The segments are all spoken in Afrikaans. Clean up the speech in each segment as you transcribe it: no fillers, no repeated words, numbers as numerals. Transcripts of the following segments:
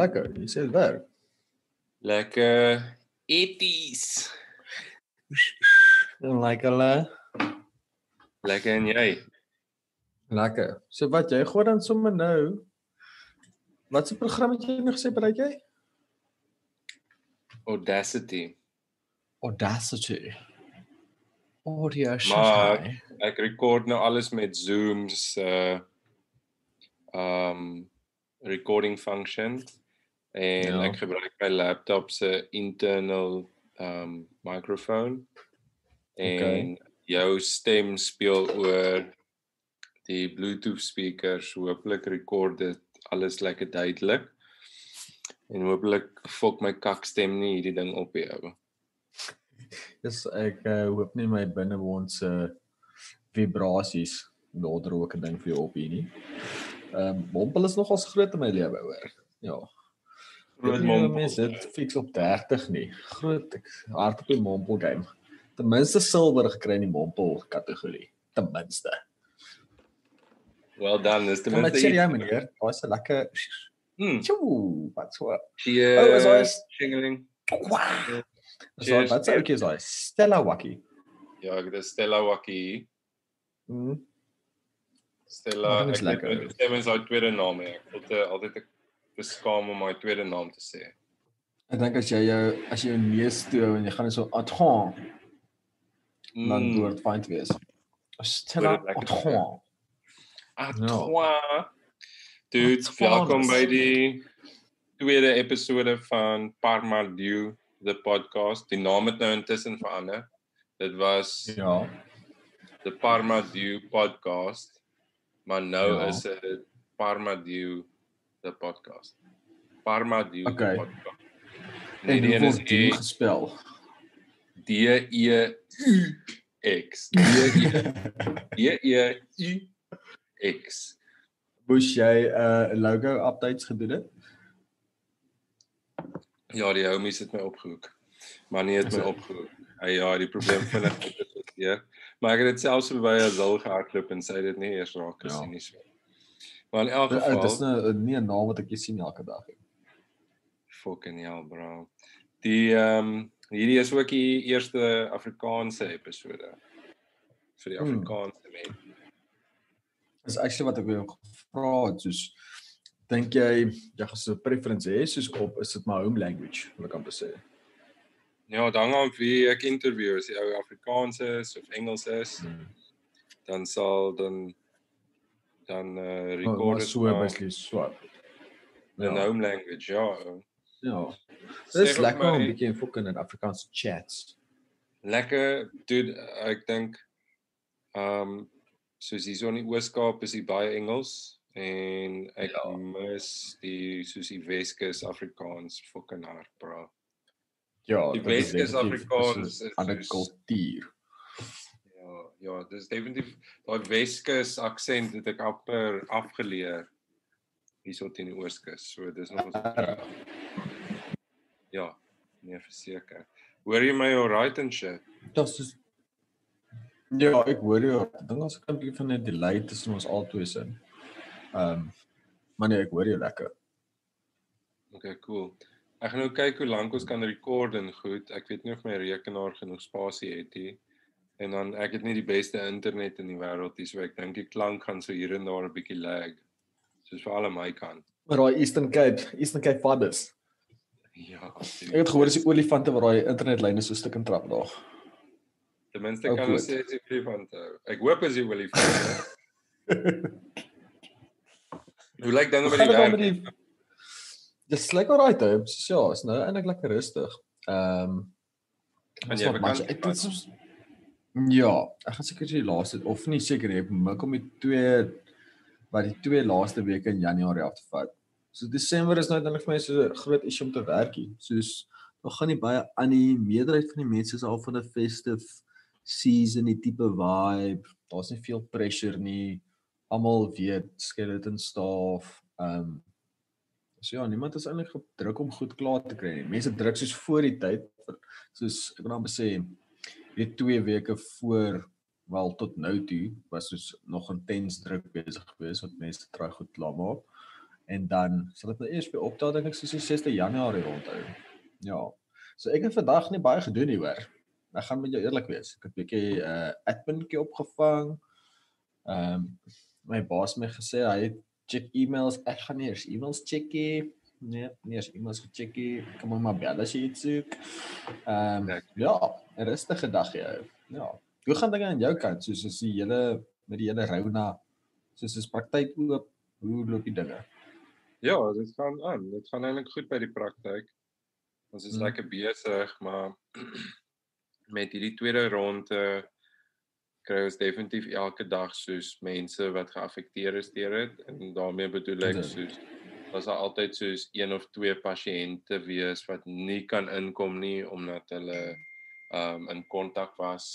lekker. Jy sê dit werk. Lekker eties. Like hulle. Lekker en jy? Lekker. So wat jy gooi dan sommer nou. Wat se program het jy nog gesê bereik jy? Audacity. Audacity. Audio Maar Shanghai. ek record nou alles met Zoom's recording function en Ja. ek gebruik my laptop se internal microphone en jou stem speel oor die Bluetooth speakers. Hooplik record dit alles lekker duidelik en hooplik fok my kakstem nie hierdie ding op jou. Dis ek hoop nie my binnewondse vibrasies nader ook 'n ding vir jou op hier nie. Mompel is nogals groot in my lewe hoor. Ja. Groot mompel. Mense dit fiks op 30 nie. Groot ek hard op die mompel game. Ten minste silwer gekry in die mompel kategorie. Ten minste. Well done, dis ten Maar minste sê jy meneer, daar's 'n lekker Tjoe, wat so. Cheers. Is hy Shingling. Wow. So wat sê ek is hy? Stella Wakkie. Ja, dit is Stella Wakkie. Stella, Dit is ek lekker. het stem is haar tweede naam hè. Ek het altyd ek beskaam om my tweede naam te sê. Ek dink as jy jou neus toe en jy gaan so Atron dan behoort fyn te wees. Stella Hoor dit lekker Atron. Atwa. Dude, Atwa. welkom by die tweede episode van Parmadew, the podcast. Die naam het nou intussen verander. Dit was Ja. the Parmadew podcast, maar nou Ja. is dit Parmadew the podcast. Parmadew Okay. the podcast. En die hoe een is word die gespel? D-E-U-X. D-E-U-X. Moes jy 'n logo updates gedoen het? Ja, die homies het my opgehoek. Maar nie het Is my dit? opgehoek. Ja, die probleem vinnig gedetecteer. Maar ek het dit selfs verby Azul gehardloop en sy het dit nie eers raak gesien nie so. Maar in elk geval, Dis nou nie 'n naam wat ek sien elke dag nie. fucking hell, bro. Die hierdie is ook die eerste Afrikaanse episode vir die Afrikaanse mense. Dis actually wat ek wou gevra het, soos dink jy gaan so 'n preference hê soos op is dit my home language, wil ek amper sê. Ja, dan aan wie ek interview, as die ou Afrikaans is of Engels is, dan sal dan record Maar dit so maar basically so. in home language, ja. Ja. Sê Dis vir lekker om 'n my- bietjie fucking in Afrikaanse chats. Lekker, dude, ek dink soos hier so in die Oos-Kaap is die baie Engels en ek mis die soos die Weskus Afrikaans fucking hard, bro. Ja, Die dit is Weskus definitief Afrikaans is 'n is ander soos- kultuur. Ja, dis definitief daai Weskus aksent het ek amper afgeleer hierso teen die Ooskus. So dis nog ja, nee verseker. Hoor jy my alright en shit? Dit is ja, ek hoor jou. Ek dink ons kan 'n bietjie van 'n delay tussen ons albei sin. Maar nee, ek hoor jou lekker. Okay, cool. Ek gaan nou kyk hoe lank ons kan record en goed. Ek weet nie of my rekenaar genoeg spasie het nie. En dan ek het nie die beste internet in die wêreld nie, so ek dink die klank gaan so hier en daar 'n bietjie lag. Soos vir al aan my kant. Maar daai Eastern Cape fibers. Ja. Ek het gehoor dis die olifante wat daai internetlyne so stuk in trap daar. Ten minste kan ons sê as jy olifante hou. Ek hoop as jy olifante. Hoe lyk dinge met die werk? Dis lekker alright hè. So ja, is nou eintlik lekker rustig. Gaan jy vakansie vat? Ja, ek gaan seker die laaste of nie seker nie, ek mik om die twee laaste weke in Januarie af te vat. So Desember is nou eintlik vir my so 'n groot issue om te werkie. Soos nog gaan nie baie aan die meerderheid van die mense is al van 'n festive season, die tipe vibe. Daar's nie veel pressure nie. Almal weet skeleton staff. So ja, niemand is eintlik gedruk om goed klaar te kry nie. Mense druk soos voor die tyd, soos ek wil amper sê die 2 weke voor wel tot nou toe was soos nog intens druk besig geweest wat mense try goed klaar maak. En dan sal dit nou eers weer opdaag dink ek soos die 6de Januarie rondhou. Ja. So ek het vandag nie baie gedoen nie hoor. Ek gaan met jou eerlik wees. Ek het 'n bietjie adminkie opgevang. My baas het my gesê hy het check e-mails. Ek gaan nie eers e-mails checkie. Nee, nie eers e-mails gecheckie. Kom maar bel as jy iets soek. Ja, 'n rustige dag jou. Ja. Hoe gaan dinge aan jou kant? Soos is die hele met die hele Rona, soos is praktyk oop? Hoe loop die dinge? Ja, dit gaan aan. Dit gaan eintlik goed by die praktyk. Ons is lekker besig, maar met hierdie tweede ronde kry ons definitief elke dag soos mense wat geaffekteer is deur dit en daarmee bedoel ek soos was daar altyd soos 1 of 2 pasiënte wees wat nie kan inkom nie omdat hulle in kontak was,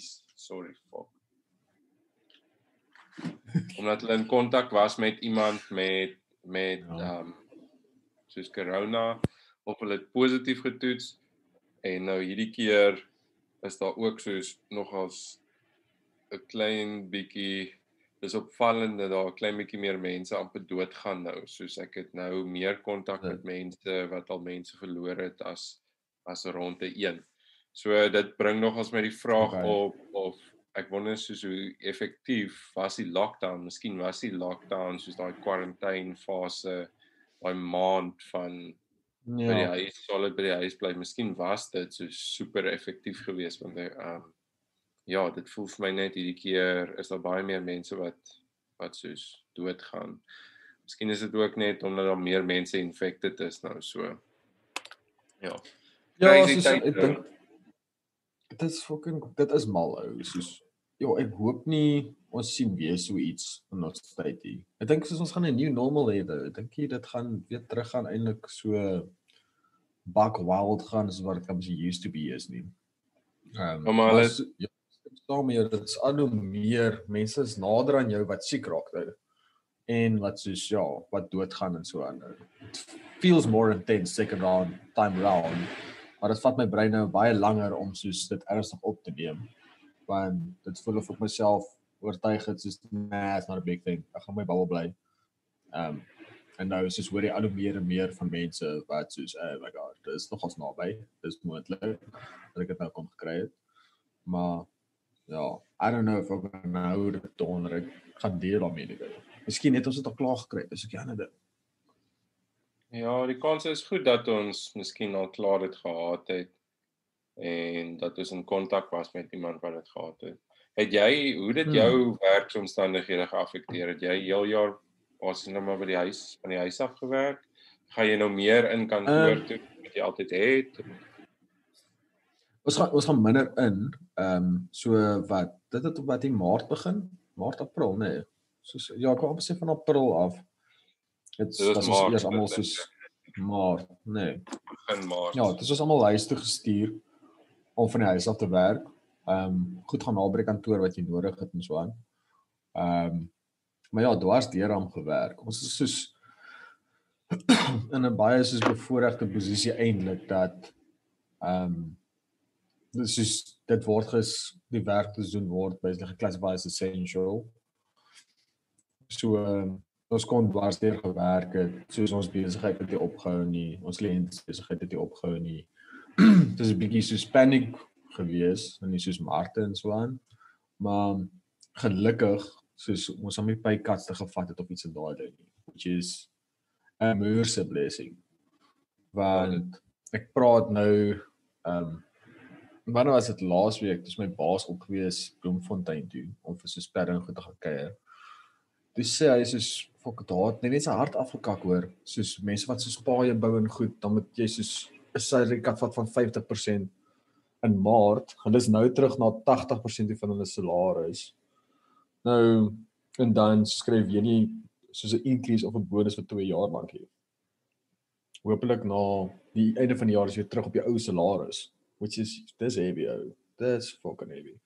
omdat hulle in kontak was met iemand met soos corona of hulle het positief getoets en nou hierdie keer is daar ook soos nogals 'n klein bietjie dis opvallend dat daar 'n klein bietjie meer mense amper doodgaan nou. Soos ek het nou meer kontak met mense wat al mense verloor het as ronde 1. So dit bring nogals my die vraag op of ek wonder soos hoe effektief was die lockdown. Miskien was die lockdown soos daai quarantine fase, daai maand van by die huis, solid by die huis bly. Miskien was dit so super effektief geweest want ja, dit voel vir my net hierdie keer is daar baie meer mense wat soos doodgaan. Miskien is dit ook net omdat daar meer mense infected is nou so. Ja. Ja, soos, ek dink dit is mal ou, soos ek hoop nie ons sien weer so iets in ons tyd hier. Ek dink soos ons gaan 'n new normal hê. Ek dink dit gaan weer terug gaan eintlik so buck wild gaan as wat dit kan used to be is nie. Maar dit is al hoe meer mense is nader aan jou wat siek raak nou en wat soos wat doodgaan en so aan. It feels more intense second time round. Maar dit vat my brein nou baie langer om soos dit ernstig op te neem. Want dit voel of ek myself oortuig het soos it's not a big thing. Ek gaan my bubbel bly. En nou soos hoor jy al hoe meer en meer van mense wat soos oh my god, dit is nogals naby. Dis moontlik dat ek dit nou kon gekry het. Maar ja, I don't know of ek nou dit donor ek gaan deel daarmee nie. Miskien het ons dit al klaar gekry. Dis ek dit. Ja, die kans is goed dat ons miskien al klaar dit gehad het en dat ons in kontak was met iemand wat dit gehad het. Hoe dit jou werksomstandighede geaffekteer? Het jy heel jaar was jy nou maar by die huis van die huis af gewerk? Gaan jy nou meer in kantoor toe wat jy altyd het? Ons gaan minder in. So wat dit het op wat in Maart begin? Maart, April, nee. Soos ek wou amper sê van April af. Dit was ons eers almal soos Maart, nee. Begin Maart. Ja, dit is almal huis toe gestuur om van die huis af te werk. Goed gaan naby die kantoor wat jy nodig het en so aan. Maar ja, dwars deur hom gewerk. Ons is soos in 'n baie soos bevoordeelde posisie eintlik dat dit word die werk te doen word basically geklassifiseer as essential. So ons kon dwars deur gewerk het, soos ons besigheid het nie opgehou nie, ons kliënt besigheid het nie opgehou nie. Dit is 'n bietjie soos paniek gewees, en nie soos Marte en so aan. Maar gelukkig soos ons hom nie pay cuts te gevat het op iets in daai ding nie, which is a immense blessing. Want ek praat nou wanneer was dit laasweek, dis my baas op gewees Bloemfontein toe om vir so sperring goed te gaan kuier. Toe sê hy soos fok dit hard, net sy hart afgekak hoor, soos mense wat soos paaie bou en goed, dan moet jy soos 'n salary cut vat van 50% in Maart, en dis nou terug na 80% van hulle salaris. Nou en dan skryf jy nie soos 'n increase of 'n bonus vir 2 jaar lank hier. Hoopelik na die einde van die jaar is jy terug op jou ou salaris, which is dis heavy ou. Dis fucking heavy.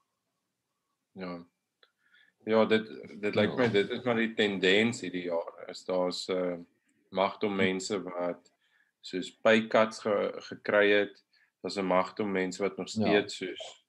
Ja, dit lyk my dit is maar die tendens hierdie jaar. Is daar's magdom mense wat soos pay cuts gekry het. Daar's 'n magdom mense wat nog steeds soos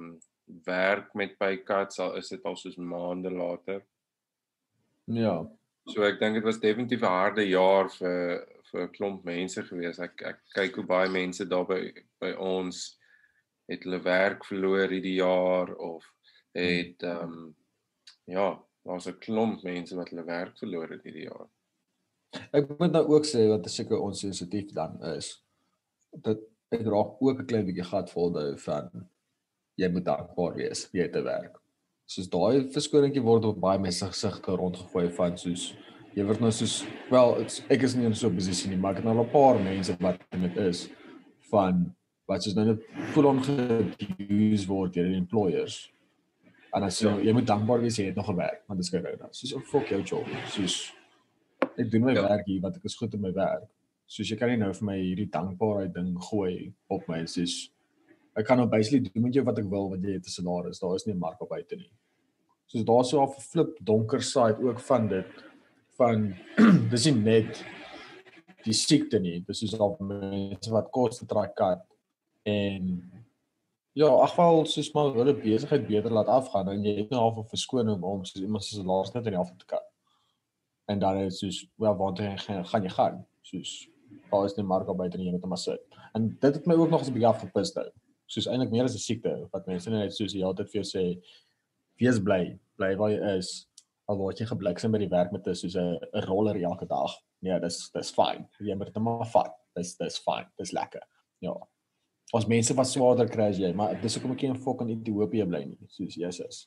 werk met pay cuts, al is dit al soos maande later. Ja. So ek dink dit was definitief 'n harde jaar vir 'n klomp mense gewees. Ek kyk hoe baie mense daar by ons het hulle werk verloor hierdie jaar of het ja, daar's 'n klomp mense wat hulle werk verloor het hierdie jaar. Ek moet nou ook sê wat seker onsensitief dan is, dat ek raak ook 'n klein bietjie gat volhou van jy moet dankbaar wees jy het te werk. Soos daai verskoningkie word op baie mense gesigte rondgegooi van soos jy word nou soos wel ek is nie in so 'n posisie nie, maar ek het nou al 'n paar mense wat dit is van wat soos nou net full on geuse word deur die employers. En as jy moet dankbaar wees jy het nog gewerk, want dit is corona. Soos fuck jou job. Soos ek doen my werk hier want ek is goed in my werk. Soos jy kan nie nou vir my hierdie dankbaarheid ding gooi op my soos ek kan nou basically doen met jou wat ek wil want jy het 'n salaris. Daar is nie 'n mark op buite nie. Soos daar so 'n flip donker side ook van dit van dis nie net die siekte nie. Dis is al mense wat koste trek kat en ja, agval soos maar hulle besigheid beter laat afgaan en jy het nou half 'n verskoning om soos iemand se salaris net in die helfte te kat. En dan is soos wel waartoe gaan jy gaan? Soos daar is nie mark op buite nie, jy moet maar sit. En dit het my ook nog 'n bietjie afgepis nou. Soos eintlik meer as 'n siekte wat mense net soos die hele tyd vir jou sê wees bly waar jy is. Al word jy gebliksem by die werk met 'n soos 'n roller elke dag. Ja, dis fyn. Jy moet dit maar vat. Dis fyn. Dis lekker. Ja. Ons mense wat swaarder kry as jy, maar dis hoekom ek in fucking Ethiopië bly nie, soos Jesus.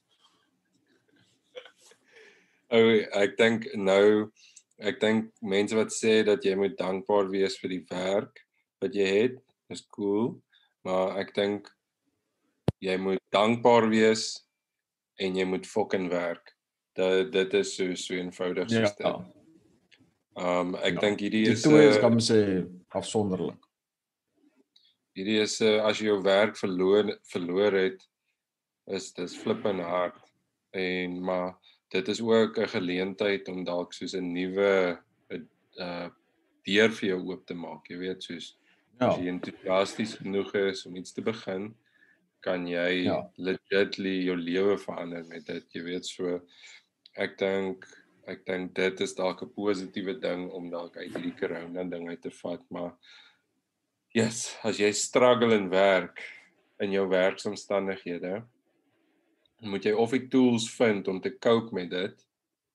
Ek dink mense wat sê dat jy moet dankbaar wees vir die werk wat jy het, is cool, maar ek dink jy moet dankbaar wees en jy moet fucking werk. Dit is so eenvoudig soos dit. Ek dink hierdie is die twee is kan sê afsonderlik. Hierdie is as jy jou werk verloor het, is dit flippend hard. Maar dit is ook 'n geleentheid om dalk soos 'n nuwe deur vir jou oop te maak. Jy weet soos as jy entoesiasties genoeg is om iets te begin, kan jy legitly jou lewe verander met dit. Jy weet so ek dink dit is dalk 'n positiewe ding om dalk uit hierdie corona ding uit te vat, maar yes, as jy struggle in werk in jou werksomstandighede, moet jy of die tools vind om te cope met dit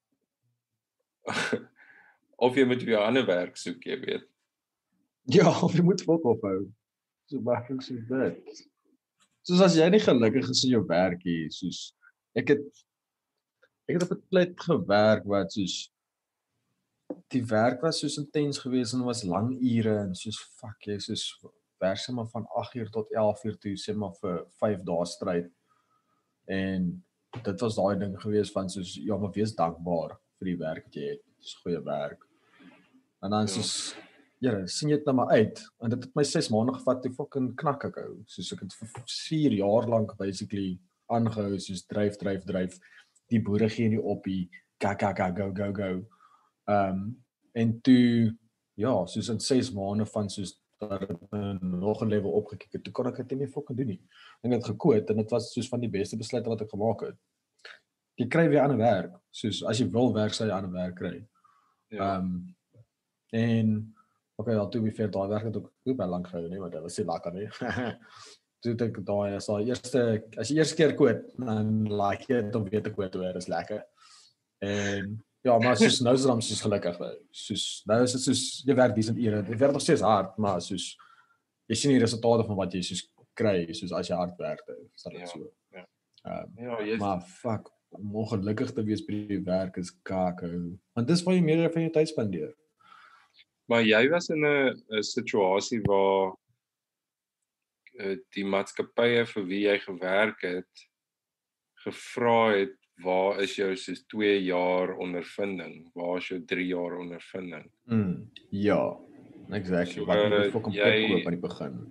of jy moet weer 'n ander werk soek, jy weet. Ja, of jy moet ophou. So maklik so dit. Soos as jy nie gelukkig is in jou werk hier, soos ek het op 'n plek gewerk wat soos die werk was soos intens geweest en was lang ure en soos fuck jy soos werk sommer van 8:00 tot 11:00 toe sê maar vir 5 dae stryd. En dit was daai ding geweest van soos ja, maar wees dankbaar vir die werk wat jy het. Dis goeie werk. En dan soos ja, sien jy dit nou maar uit en dit het my 6 maande gevat te fucking knak ek hou. Soos ek het vir 4 jaar lank basically aangehou soos dryf. Die boere gee nie op die go. En toe ja, soos in 6 maande van soos nog 'n level opgekyk het, toe kon ek dit nie fucking doen nie. Ek het gekoot en dit was soos van die beste besluite wat ek gemaak het. Jy kry weer ander werk, soos as jy wil werk sal jy ander werk kry. En okay, dan toe weer daai werk het ook baie lank gehou nie, want dit was nie lekker nie. Toe dink ek daai as jy eerste keer koot, dan like jy dit om weer te koot, hoor, is lekker. En ja, maar soos nou is dit soos gelukkig nou. Soos nou is dit soos jy werk decent ure. Dit werk nog steeds hard, maar soos jy sien die resultate van wat jy soos kry, soos as jy hard werk, is dit so. Maar fuck, om ongelukkig te wees by die werk is kake. Want dis waar jy meer van jou tyd spandeer. Maar jy was in 'n situasie waar die maatskappye vir wie jy gewerk het gevra het, waar is jou soos 2 jaar ondervinding? Waar is jou 3 jaar ondervinding? Ja, exactly. So, wat jy fucking koop aan die begin.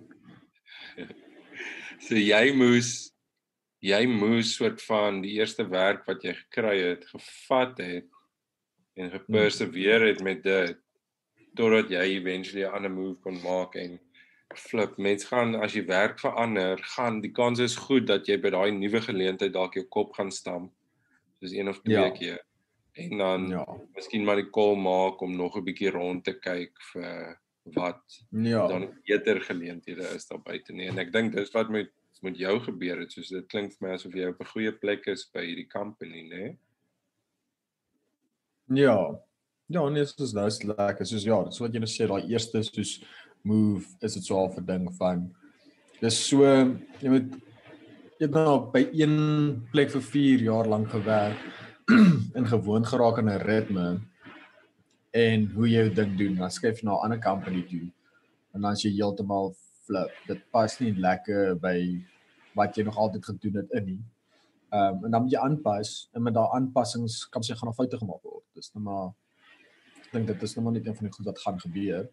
So jy moes soort van die eerste werk wat jy gekry het, gevat het en geperseveer het met dit totdat jy eventually 'n ander move kon maak en flip. Mense gaan as jy werk verander, die kans is goed dat jy by daai nuwe geleentheid dalk jou kop gaan stamp, soos 1 of 2 keer. en dan Ja. miskien maar die call maak om nog 'n bietjie rond te kyk vir wat dan beter geleenthede is daar buite nie. En ek dink dis wat met jou gebeur het, soos dit klink vir my asof jy op 'n goeie plek is by hierdie company, né? Ja. Ja, nee, soos nou is lekker. Soos ja, dis wat jy nou sê, daai eerste soos move is dit so half 'n ding van dis so jy het nou by een plek vir 4 jaar lank gewerk en gewoond geraak aan 'n ritme en hoe jy jou ding doen. Dan skuif jy na 'n ander company toe en dan as jy heeltemal flip. Dit pas nie lekker by wat jy nog altyd gedoen het in nie. En dan moet jy aanpas en met daai aanpassings kan jy gaan foute gemaak word. Dis nou maar ek dink dit is nou maar net een van die goed wat gaan gebeur.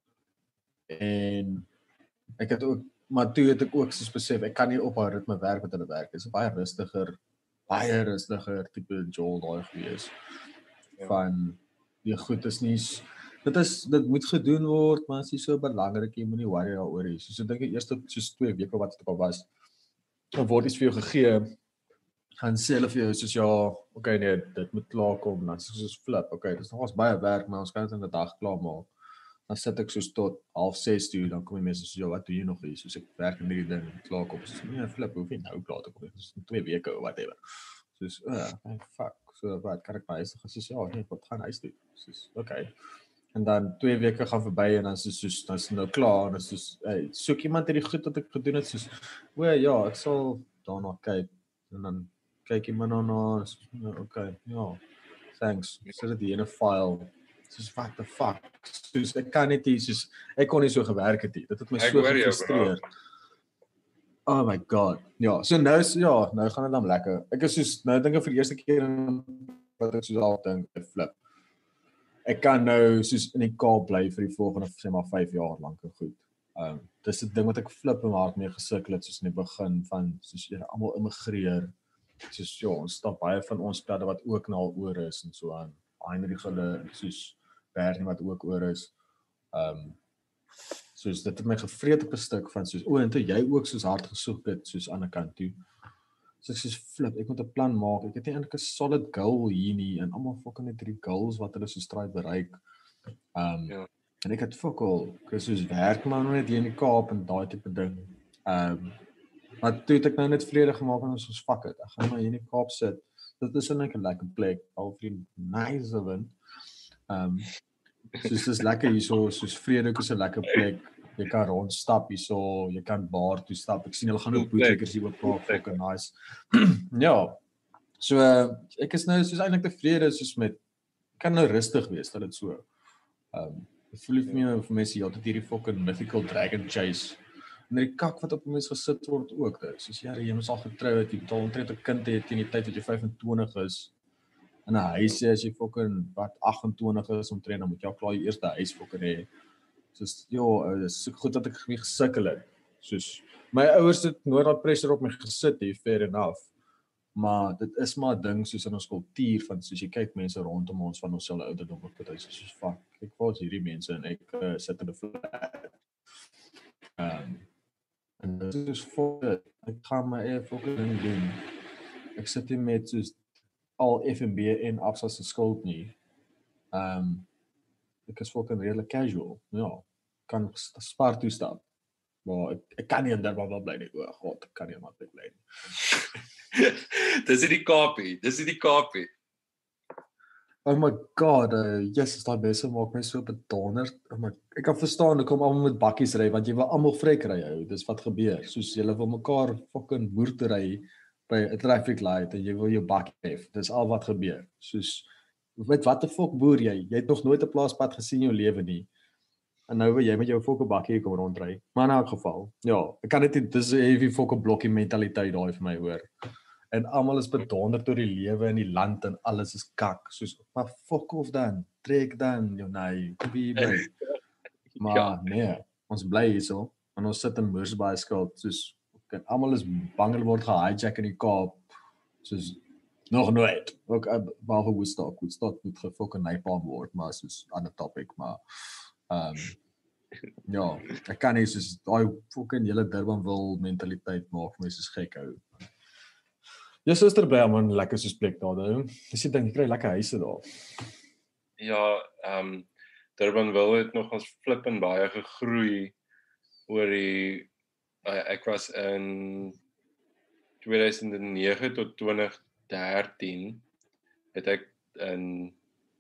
En ek het ook maar toe het ek ook soos besef ek kan nie op haar ritme werk met hulle werk. Dit is baie rustiger tipe Joel daai gewees. Van die goed is nie dit moet gedoen word, maar dit is so belangrik jy moenie worry daaroor nie. Soos ek dink die eerste soos 2 weke wat dit al was, dan word iets vir jou gegee. Gaan sê hulle vir jou soos ja, okay nee, dit moet klaar kom, dan soos flip. Okay, dis nogals baie werk, maar ons kan dit in 'n dag klaar maak. Dan sit ek soos tot 5:30 toe, dan kom die mense soos ja, wat doen jy nog hier? Soos ek werk in hierdie ding klaar kom. Soos nee, flip, hoef nie nou klaar te kom. Dis 2 weke of whatever. Soos fuck, so wat kan ek by huis gaan? Soos ja, nee, wat gaan huis toe? Soos okay. En dan 2 weke gaan verby en dan soos dan is nou klaar en dan soos hey, soek iemand hierdie goed wat ek gedoen het soos o ja, ek sal daarna kyk en dan kyk jy maar daarna okay, ja. Thanks. Sit dit hier in 'n file. Soos what the fuck. Soos ek kan net hier soos ek kon nie so gewerk het nie. Dit het my so gefrustreer. Oh my god. Ja, so nou gaan dit dan lekker. Ek is soos nou dink ek vir die eerste keer wat ek soos al dink flip. Ek kan nou soos in die Kaap bly vir die volgende sê maar 5 jaar lank en goed. Dis 'n ding wat ek flip en hard mee gesukkel het soos in die begin van soos jy almal immigreer. Soos ja, ons stap baie van ons pladde wat ook nou al oor is en so aan. Heinrich hulle soos Bernie wat ook oor is. Soos dit het my gevreet op 'n stuk van soos en toe jy ook soos hard gesoek het soos aan 'n kant toe. Soos flip, ek moet 'n plan maak. Ek het nie eintlik 'n solid goal hier nie en almal fucking net 3 goals wat hulle so straai bereik. Ja. En ek het fokol, ek is soos werk maar net hier in die Kaap en daai tipe ding. Maar toe het ek nou net vrede gemaak en soos fuck it. Ek gaan maar hier in die Kaap sit. Dit is net 'n lekker plek, al vir die nice wind. Soos dis lekker hierso, soos Vredehoek is 'n lekker plek. Jy kan rondstap hierso, jy kan bar toe stap. Ek sien hulle gaan ook bootleggers hier oop maak, fucking nice. Ja. So ek is nou soos eintlik tevrede soos met kan nou rustig wees dat dit so. Dit voel vir my vir mense altyd hierdie fucking mythical dragon chase. En die kak wat op mense gesit word ook dit. Soos jy moet al getrou het, jy betaal omtrent 'n kind hê teen die tyd wat jy 25 is. In 'n huis as jy fucking wat 28 is omtrent dan moet jy al klaar jou eerste huis fucking hê. Soos dis so goed dat ek nie gesukkel het. Soos my ouers het nooit daai pressure op my gesit hier, fair enough. Maar dit is maar 'n ding soos in ons kultuur van soos jy kyk mense rondom ons van ons selfe ouderdom op dit soos fuck. Ek wou hierdie mense en ek sit in 'n flat. En dit is vir ek gaan my eie fucking ding doen. Ek sit hier met soos al FNB en Absa se skuld nie. Ek is fucking redelik casual. Ja, kan spaar toe stap. Maar ek kan nie in Durban bly nie. O god, ek kan nie maar bly nie. Dis die Kaapie. Oh my god, yes, daai mense maak my so bedonderd. Ek kan verstaan hoekom almal met bakkies ry want jy wil almal vry kry jou. Dis wat gebeur. Soos jy wil mekaar fucking boer te ry by 'n traffic light en jy wil jou bakkie hê. Dis al wat gebeur. Soos weet wat 'n fok boer jy? Jy het nog nooit 'n plaaspad gesien in jou lewe nie. En nou wil jy met jou fokke bakkie kom rondry. Maar in elk geval, ja, ek kan dit dis 'n heavy fokke blokkie mentaliteit daai vir my hoor. En almal is bedonderd oor die lewe en die land en alles is kak. Soos maar fok off dan. Trek dan, jou nee, kom hier bly. Maar nee, ons bly hierso en ons sit in Moorsbaai skuld soos almal is bang hulle word gehijack in die Kaap. Soos nog nooit. Ook behalwe Woodstock moet gefokke Naipaam word, maar soos ander topic, maar ja, ek kan nie soos daai fucking hele Durbanville mentaliteit maak mense is gek hou. Jou suster bly man lekker soos plek daar nou. Dis ek dink jy kry lekker huise daar. Ja, Durbanville het nog ons flippend baie gegroei oor die ek was in 2009 tot 2013 het ek in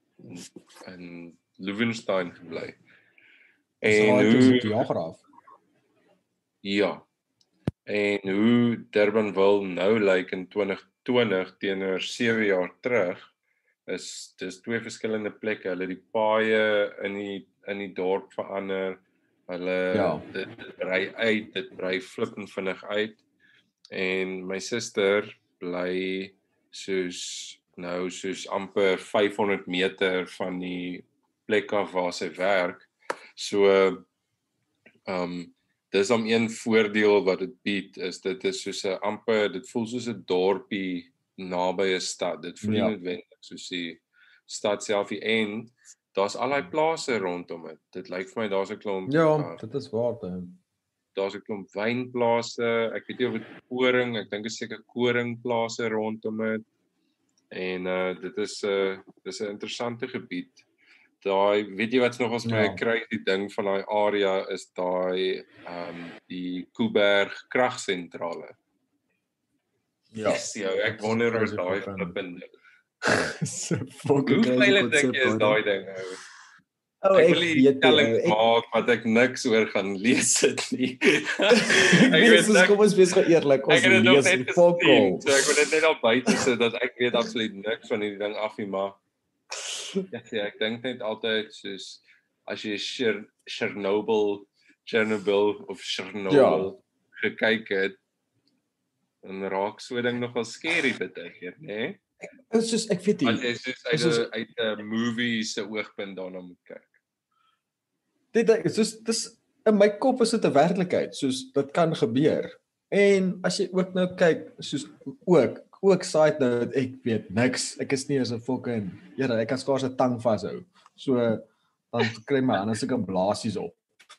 Loewenstein gebly. En hoe geograaf. Ja. En hoe Durbanville nou lyk in 2020 teenoor 7 jaar terug is dis twee verskillende plekke. Hulle die paaie in die dorp verander. Hulle dit brei uit, dit brei flippend vinnig uit. En my suster bly soos amper 500 meter van die plek af waar sy werk. So dis om een voordeel wat dit bied is dit is soos 'n amper dit voel soos 'n dorpie naby 'n stad. Dit voel nie noodwendig soos die stad self nie en daar's allerlei plase rondom dit. Dit lyk vir my daar's 'n klomp dit is waar dit. Daar's 'n klomp wynplase. Ek weet nie of dit koring, ek dink dit is seker koringplase rondom dit. En dit is 'n interessante gebied. Daai weet jy wat's nog ons my kry die ding van daai area is daai die Kuiberg kragsentrale. Ja, ek wonder oor daai verbinding. Hoe veilig dink jy is daai ding nou? Ek wil nie telling maak wat ek niks oor gaan lees dit nie. Ek weet kom ons wees eerlik, ons lees die fokol. So ek wil dit net al buite sit dat ek weet absoluut niks van hierdie ding af nie, maar ja, ek dink net altyd soos as jy Chernobyl gekyk het, dan raak so 'n ding nogal scary baie keer, né? Dit is soos ek weet nie. Dit is uit 'n movie se oogpunt daarna moet kyk. Dis in my kop is dit 'n werklikheid, soos dit kan gebeur. En as jy ook nou kyk, soos ook side note, ek weet niks. Ek is nie eens 'n fucking, ek kan skaars 'n tang vashou. So dan kry my hande sulke blaasies op.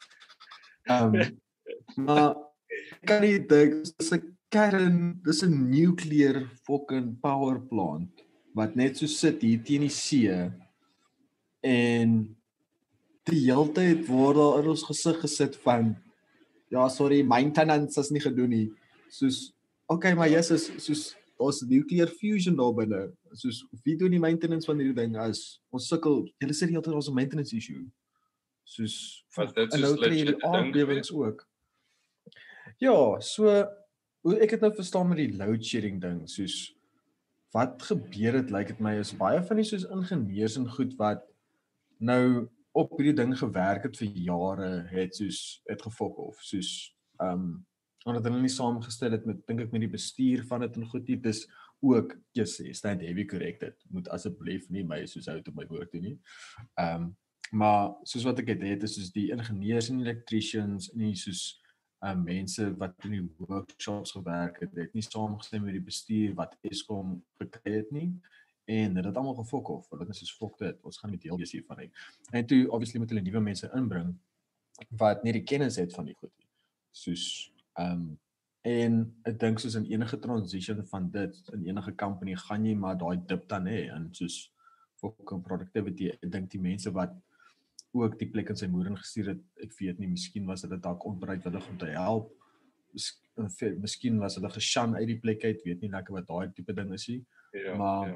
Maar kan nie dink dis 'n nuclear fucking power plant wat net so sit hier teen die see en die hele tyd word daar in ons gesig gesit van sorry, maintenance is nie gedoen nie. Soos okay, maar Jesus, soos daar's nuclear fusion daar binne. Soos wie doen die maintenance van hierdie ding as ons sukkel? Julle sê die hele tyd ons 'n maintenance issue. Soos en nou kry jy die aardbewings ook. Ja, so hoe ek het nou verstaan met die load shedding ding, soos wat gebeur het, lyk dit my is baie van die soos ingenieurs en goed wat nou op hierdie ding gewerk het vir jare het gefok of soos omdat hulle nie saamgestel het met dink ek met die bestuur van dit en goed nie, dis ook stand heavy corrected, moet asseblief nie my soos hou op my woord doen nie. Maar soos wat ek het is soos die ingenieurs en electricians en die soos mense wat in die workshops gewerk het nie saamgestem met die bestuur wat Eskom gekry het nie. En dit het almal gefok of, want dit is soos fok dit, ons gaan nie deel wees hiervan nie. En toe, obviously, moet hulle nuwe mense inbring, wat nie die kennis het van die goed nie. Soos, en ek dink soos in enige transition van dit, in enige company, gaan jy maar daai dip dan hê, en soos, fucking productivity, ek dink die mense wat ook die plek in sy moeder gestuur het, ek weet nie, miskien was dit dalk onbereidwillig om te help, miskien was hulle geshan uit die plek uit, weet nie lekker wat daai tipe ding is nie, maar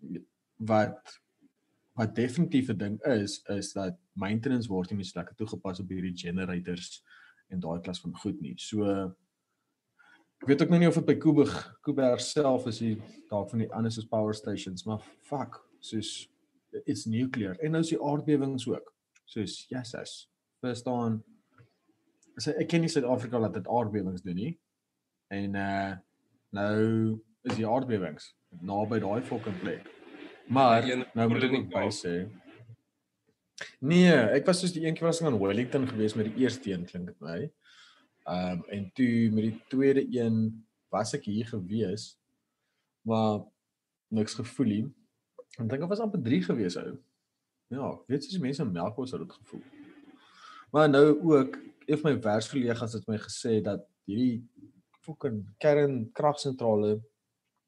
wat definitief 'n ding is dat maintenance word nie meer lekker toegepas op hierdie generators en daai klas van goed nie. So ek weet ook nie of dit by Kuiberg self is hier dalk van die ander soos power stations, maar fuck, soos it's nuclear en nou is die aardbewings ook. Soos Jesus, verstaan. So ek ken nie Suid-Afrika dat dit aardbewings doen nie. En nou is die aardbewings naby daai fucking plek. Maar nou moet ek ook by sê. Nee, ek was soos die een keer was ek in Wellington gewees met die eerste een klink dit my. En toe met die tweede een was ek hier gewees, maar niks gevoel nie. Ek dink ek was amper 3 gewees ou. Ja, weet soos die mense in Melkbos het dit gevoel. Maar nou ook, een van my werkskollegas het my gesê dat hierdie fucking kernkragsentrale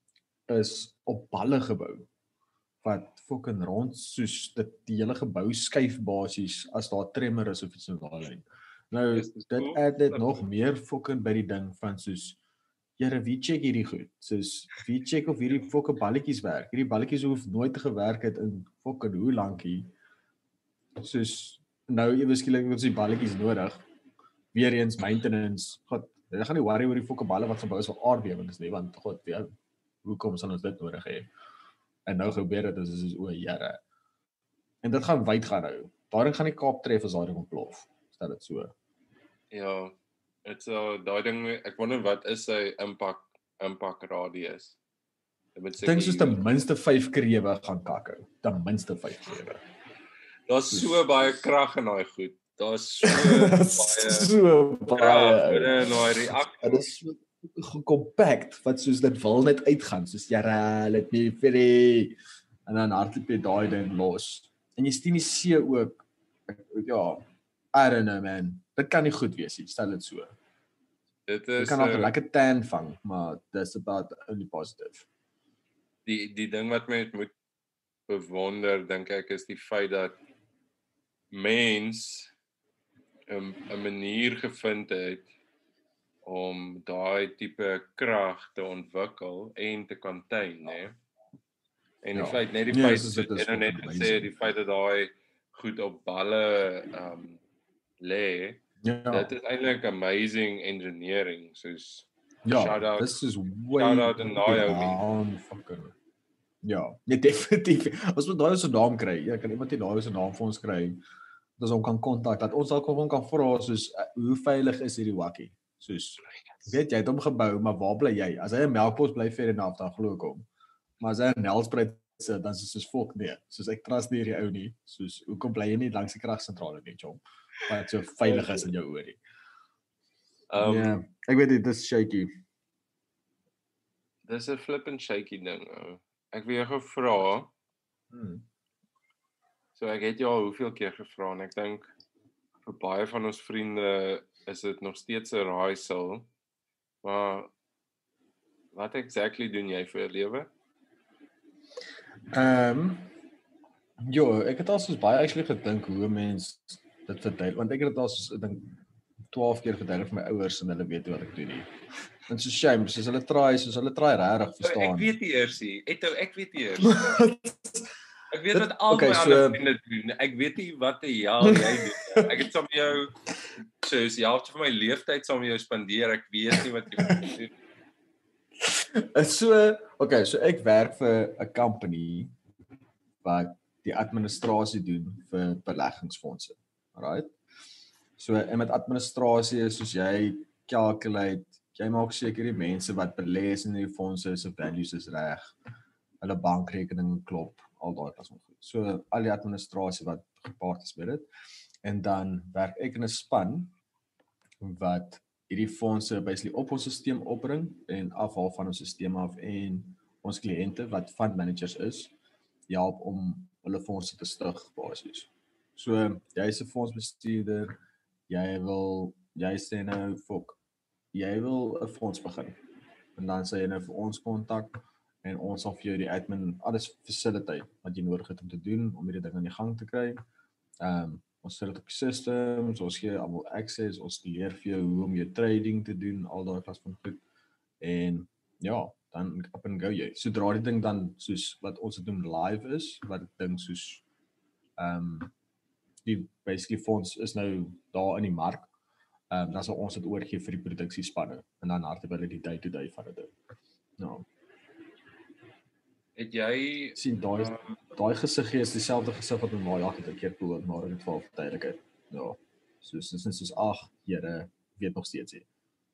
is op balle gebou wat fucking rond soos die hele gebou skuif basies as daar tremor is of iets in daai lyn. Nou Dis dit cool. add dit nog meer fucking by die ding van soos Here, wie check hierdie goed? Soos wie check of hierdie fucking balletjies werk? Hierdie balletjies hoef nooit te gewerk het in fucking hoe lankie. Soos nou ewe skielik het ons die balletjies nodig. Weer eens maintenance. God, jy gaan nie worry oor die fucking balle wat gebou is vir aardbewings nie, want god, ja, hoekom sal ons dit nodig hê? En nou gebeur dit as is o, Here. En dit gaan wyd gaan nou. Daarin gaan die Kaap tref as daai ding ontplof. Stel dit so. Ja, dit so daai ding, ek wonder wat is sy impak radius. Ek dink soos ten minste 5 krewe gaan kakhou. Ten minste 5 krewe. Daar's so baie krag in daai goed. Daar's so baie so baie. in daai reaktor. Dit is so gecompact wat soos dit wil net uitgaan, soos Here, let me free. En dan hardloop jy daai ding los. En jy sien die see ook. Ja, I don't know man. Dit kan nie goed wees nie, stel dit so. Dit Jy is kan nog 'n lekker tan vang, maar that's about only positive. die ding wat mens moet bewonder, dink ek, is die feit dat mens 'n manier gevind het om daai tipe krag te ontwikkel en te contain, né? En die feit net die feit dat jy net gesê die feit dat daai goed op balle lê, dit is eintlik amazing engineering, soos shout out, this is way shout out en daai fucking. Ja, nee, definitief. As ons daai se naam kry, ja, kan iemand die daai se naam vir ons kry, dat ons kan kontak, dat ons dalk kan vra soos hoe veilig is hierdie wakkie? Soos weet jy het hom gebou, maar waar bly jy? As hy 'n melkbos bly fair enough, dan glo ek hom. Maar as hy 'n Nelspruit sit, dan is dit soos fok nee. Soos ek trust nie hierdie ou nie. Soos hoekom bly jy nie langs die kragsentrale nie, chom? Wat so veilig is in jou oorie. Ja, ek weet dit is shaky. Dis 'n flippin' shaky ding. Ek wil jou gevra. So ek het jou al hoeveel keer gevra en ek dink vir baie van ons vriende is dit nog steeds 'n raaisel. Maar wat exactly doen jy vir 'n lewe? Ja, ek het al soos baie actually gedink hoe 'n mens dit verduidelik, want ek het dit al soos ek dink 12 keer verduidelik vir my ouers en hulle weet wat ek doen nie. En so shame, soos hulle try regtig verstaan. Ek weet nie eers nie. Ek weet nie eers. Ek weet wat al my ander vriende doen. Ek weet nie wat die hel jy doen. Ek het saam met jou soos die helfte van my leeftyd saam met jou spandeer. Ek weet nie wat jy doen. So ek werk vir 'n company wat die administrasie doen vir beleggingsfondse. Alright? So en met administrasie is soos jy calculate, jy maak seker die mense wat belê is in die fondse se values is reg. Hulle bankrekening klop, al daai klas van goed. So al die administrasie wat gepaard is met dit. En dan werk ek in 'n span wat hierdie fondse basically op ons stelsel opbring en afhaal van ons stelsel af en ons kliënte wat fund managers is, help om hulle fondse te stig basies. So jy's 'n fondsbestuurder, jy sê nou jy wil 'n fonds begin. En dan sê jy nou vir ons kontak en ons sal vir jou die admin alles facilitate wat jy nodig het om te doen om hierdie ding aan die gang te kry. Ons sit dit op die systems, ons gee almal access, ons leer vir jou hoe om jou trading te doen, al daai klas van goed. En ja, dan up and go jy. Sodra die ding dan soos wat ons doen live is, wat die ding soos die basically fonds is nou daar in die mark. Dan sal ons dit oorgee vir die produksiespanne en dan hardloop hulle die day-to-day van dit. Nou. Het jy sien daai gesiggie is dieselfde gesig wat my ma elke keer poot maar in geval verduidelik. Ja. Soos ag, Here, weet nog steeds nie.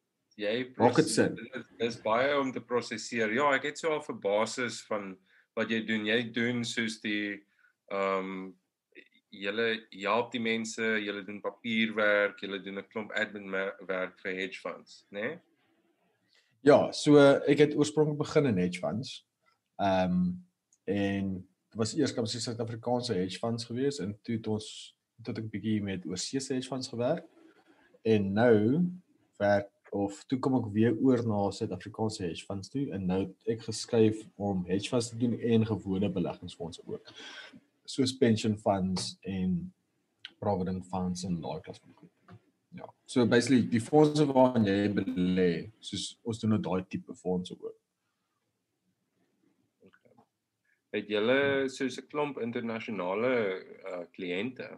Dis baie om te prosesseer. Ja, ek het so al vir basis van wat jy doen. Jy doen soos die julle help die mense, julle doen papierwerk, julle doen 'n klomp admin werk vir hedge funds, né? Nee? Ja, so ek het oorspronklik begin in hedge funds. En dit was eers kan ons sê Suid-Afrikaanse hedge funds gewees en toe het ek bietjie met oorsese hedge funds gewerk. En nou werk of toe kom ek weer oor na Suid-Afrikaanse hedge funds toe en nou het ek geskuif om hedge funds te doen en gewone beleggingsfondse ook. Soos pension funds en provident funds en daai klas van goed. Ja. So basically die fondse waarin jy belê, soos ons doen nou daai tipe fondse ook. Het julle soos 'n klomp internasionale kliënte?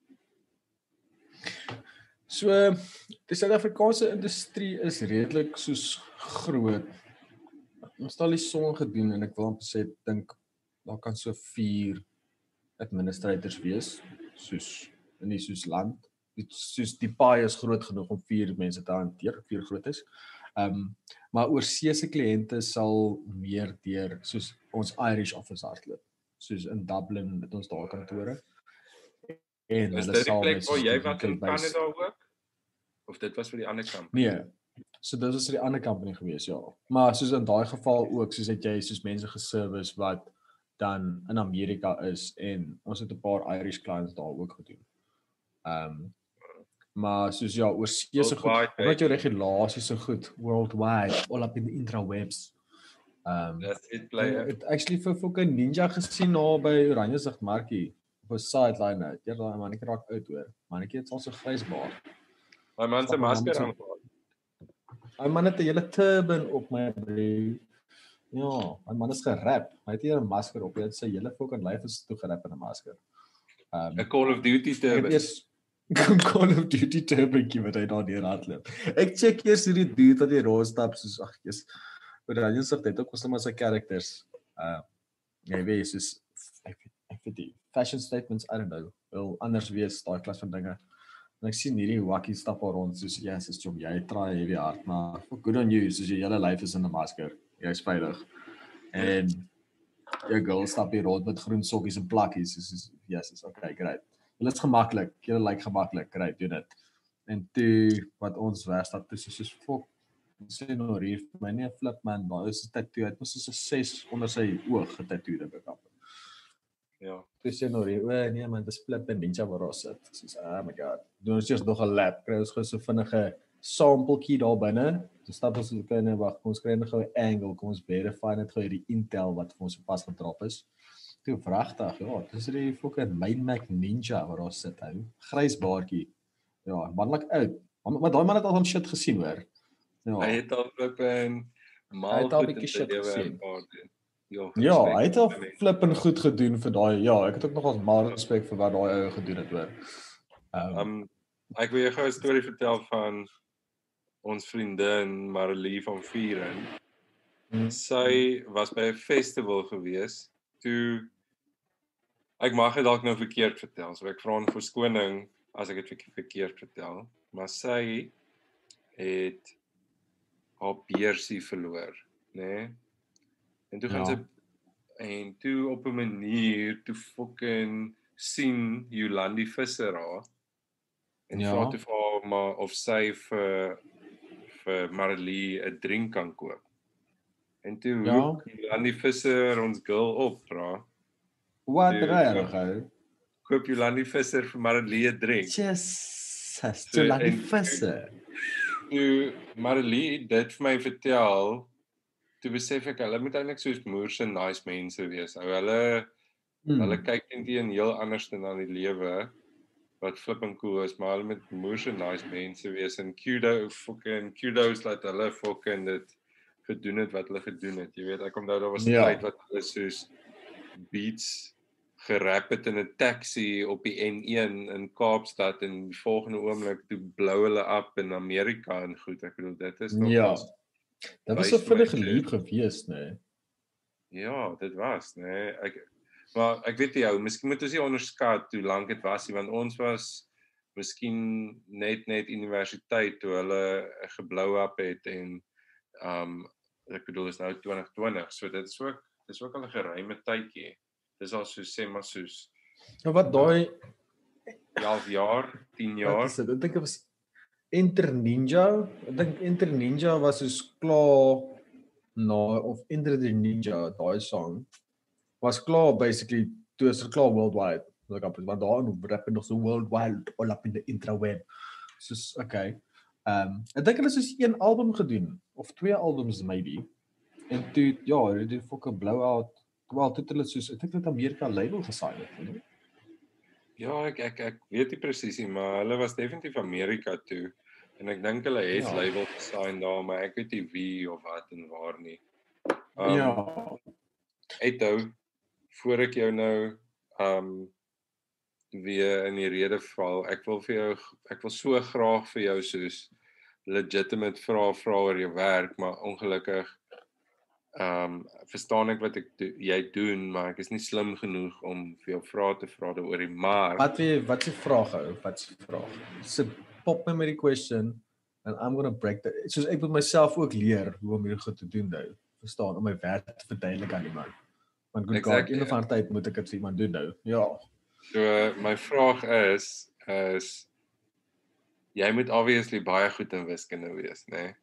So die Suid-Afrikaanse industrie is redelik soos groot. Ons het al die son gedoen en ek wil amper sê dink daar kan so 4 administrators wees, soos in die soos land. Soos die paai is groot genoeg om 4 mense te hanteer, 4 groot is. Maar oorseese kliënte sal meer deur soos ons Irish office hardloop. Soos in Dublin het ons daar kantore. En Is hulle dit die sal plek met waar soos jy die was in UK based- Canada ook? Of dit was vir die ander kant? Nee. So dit was vir die ander company gewees, ja. Maar soos in daai geval ook, soos het jy soos mense geservice wat dan in Amerika is en ons het 'n paar Irish clients daar ook gedoen. Maar soos ja, oorseese goed, Worldwide, omdat jou baby. regulasies so goed worldwide, all up in the intrawebs. That's it, player. Het actually vir fucking Ninja gesien daar by Oranje Sigmarkie op 'n sideline nou. Ja, daai mannetjie raak oud hoor. Mannetjie het al so grys baard. My man se Stap maar masker met so- aangehaal. Hy man het 'n hele turban op my bro. Ja, my man is gerap. Hy het hier 'n masker op. Hy het sy hele fucking lyf is toe gerap in 'n masker. 'n Call of Duty Ek het turban. eers Call of Duty turbankie wat hy daar deur hardloop. Ek check eers hierdie dude wat hy rondstap soos ag jy's Oranje se het ook mos maar sy characters. Jy weet soos ek weet die fashion statements, I don't know. Wil anders wees daai klas van dinge. En ek sien hierdie wakkie stap daar rond soos yes, is jong, jy try heavy hard, maar good on you, soos jy hele lyf is in 'n masker. Jy's veilig. En jou girl stap hier rond met groen sokkies en plakkies, soos yes, is okay, great. Julle is gemaklik, julle lyk gemaklik, great, doen dit. En toe wat ons wegstap, toe soos fuck, sê nou hier vir my nie 'n flip man, maar is 'n tattoo, hy het mos so 'n 6 onder sy oog getatoeëer bekap. Ja. Toe sê nou hier, o nee man, dis flip en Ninja waar ons sit. Soos oh my god. Doen ons eers nog 'n lap, kry ons gou so vinnige sampletjie daar binne. So stap ons so kyk net wag, kom ons kry net gou 'n angle, kom ons verify net gou hierdie intel wat vir ons pas gedrop is. Toe vragtig, ja, dis die fucking Mac Ninja waar ons sit hou. Grys baardjie. Ja, manlik oud. Maar daai man het al van shit gesien hoor. Ja. Hy het al op 'n Hy het al 'n bietjie shit gesien. Ja, hy het al flippend goed gedoen vir daai. Ja, ek het ook nogals maar respek vir wat daai ou gedoen het hoor. Ek wil jou gou 'n storie vertel van ons vriendin Marilee van Vieren. Sy was by 'n festival gewees. Toe ek mag dit dalk nou verkeerd vertel, so ek vra 'n verskoning as ek dit verkeerd vertel, maar sy het haar beursie verloor, né? Nee? En toe gaan sy en toe op 'n manier toe fucking sien Jolandi Visser haar en vra toe vir haar maar of sy vir Marilee 'n drink kan koop. En toe roep Jolandi Visser ons girl op, bra. Wat reg ou. Koop Jolandi Visser vir Marilee 'n drink. Jesus, Jolandi Visser. Toe Marilee dit vir my vertel, toe besef ek hulle moet eintlik soos moerse nice mense wees. Hulle kyk teen heel anders dan die lewe wat flipping cool is, maar hulle moet moerse nice mense wees en kudos dat hulle fucking dit gedoen het wat hulle gedoen het. Jy weet, ek onthou daar was 'n tyd wat hulle soos beats gerap het in 'n taxi op die N1 in Kaapstad en die volgende oomblik toe blou hulle op in Amerika en goed. Ek bedoel dit is nog dit was 'n vinnige leap gewees, nee. Ja, dit was, nee. Maar ek weet jy, miskien moet ons nie onderskat hoe lank dit was nie, want ons was miskien net universiteit toe hulle geblou op het en ek bedoel is nou 2020, so dit is ook al 'n geruime tydjie. Dis al so sê maar soos Nou wat daai 11 jaar, 10 jaar. Ek dink dit was Enter Ninja. Ek dink Enter Ninja was soos klaar of Enter the Ninja, daai song was klaar basically toe is klaar worldwide. Want daarin rap nog so worldwide all up in the intraweb. Soos okay. Ek dink hulle het soos een album gedoen of 2 albums maybe. En toe hulle het fucking blowout. Wel, toe het hulle soos ek dink dit Amerika label gesign het, nee? Ja, ek weet nie presies nie, maar hulle was definitief Amerika toe. En ek dink hulle het label gesign daar, maar ek weet nie wie of wat en waar nie. Eithou, voor ek jou nou weer in die rede val, ek wil so graag vir jou soos legitimate vra oor jou werk, maar ongelukkig verstaan ek wat jy doen, maar ek is nie slim genoeg om vir jou vrae te vra oor die maar. Wat se vraag hou? Wat se vraag? Sit pop my met die question and I'm going to break that. Soos ek moet myself ook leer hoe om hierdie goed te doen nou. Verstaan, om my werk te verduidelik aan iemand. Want goed, in 'n van tyd moet ek dit vir iemand doen nou. Ja. So my vraag is jy moet obviously baie goed in wiskunde wees, né?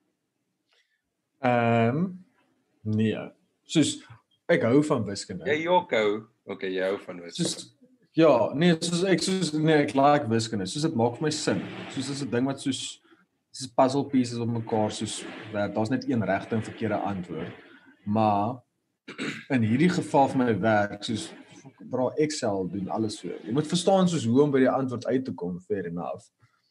Nee. Soos ek hou van wiskunde. Jy hou. Okay, jy hou van wiskunde. Ek like wiskunde. Soos dit maak vir my sin. Soos is 'n ding wat soos puzzle pieces op mekaar soos werk. Daar's net een regte en verkeerde antwoord. Maar in hierdie geval van my werk, soos Excel doen alles so. Jy moet verstaan soos hoe om by die antwoord uit te kom, fair enough.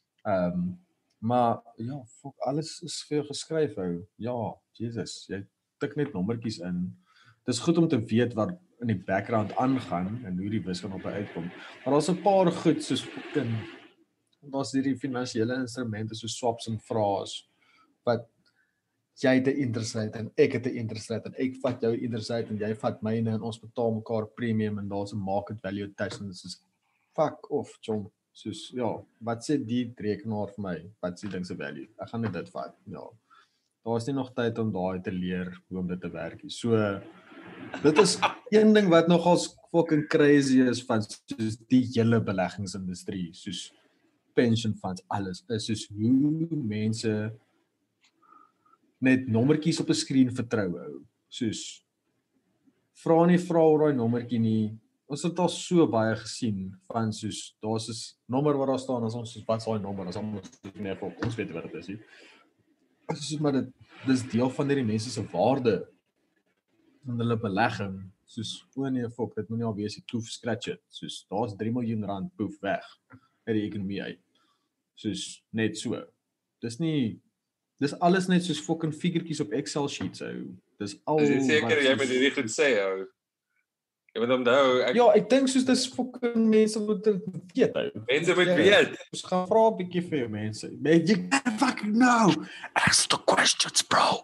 Maar ja, alles is vir jou geskryf hou. Ja, Jesus, jy tik net nommertjies in. Dis goed om te weet wat in die background aangaan en hoe die wiskunde op uitkom. Maar daar's 'n paar goed soos daar's hierdie finansiële instrumente soos swaps en vraes wat jy het 'n interest rate en ek het 'n interest rate en ek vat jou interest rate en jy vat myne en ons betaal mekaar premium en daar's 'n market value attached en dit is fuck off, chom. Soos wat sê die rekenaar vir my? Wat sê ding se value? Ek gaan net dit vat. Ja. Daar's nie nog tyd om daai te leer hoe om dit te werk nie. So dit is een ding wat nogals fucking crazy is van soos die hele beleggingsindustrie, soos pension funds, alles is soos hoe mense net nommertjies op 'n skerm vertrou hou. Soos vra oor daai nommertjie nie. Ons het al so baie gesien van soos daar's 'n nommer wat daar staan, as ons soos wat is daai nommer? As ons weet wat dit is. Soos maar dis deel van hierdie mense se waarde en hulle belegging. Soos dit moenie al wees jy poef scratch it. Soos daar's 3 miljoen rand poef weg uit die ekonomie uit. Soos net so. Dis alles net soos fucking figuretjies op Excel sheets hou. Dis al. Is jy seker jy moet hierdie goed sê ou? Jy moet onthou ek dink soos dis fucking mense moet weet hou. Mense moet weet. Ons gaan vra 'n bietjie vir jou mense. You gotta fucking know. Ask the questions, bro.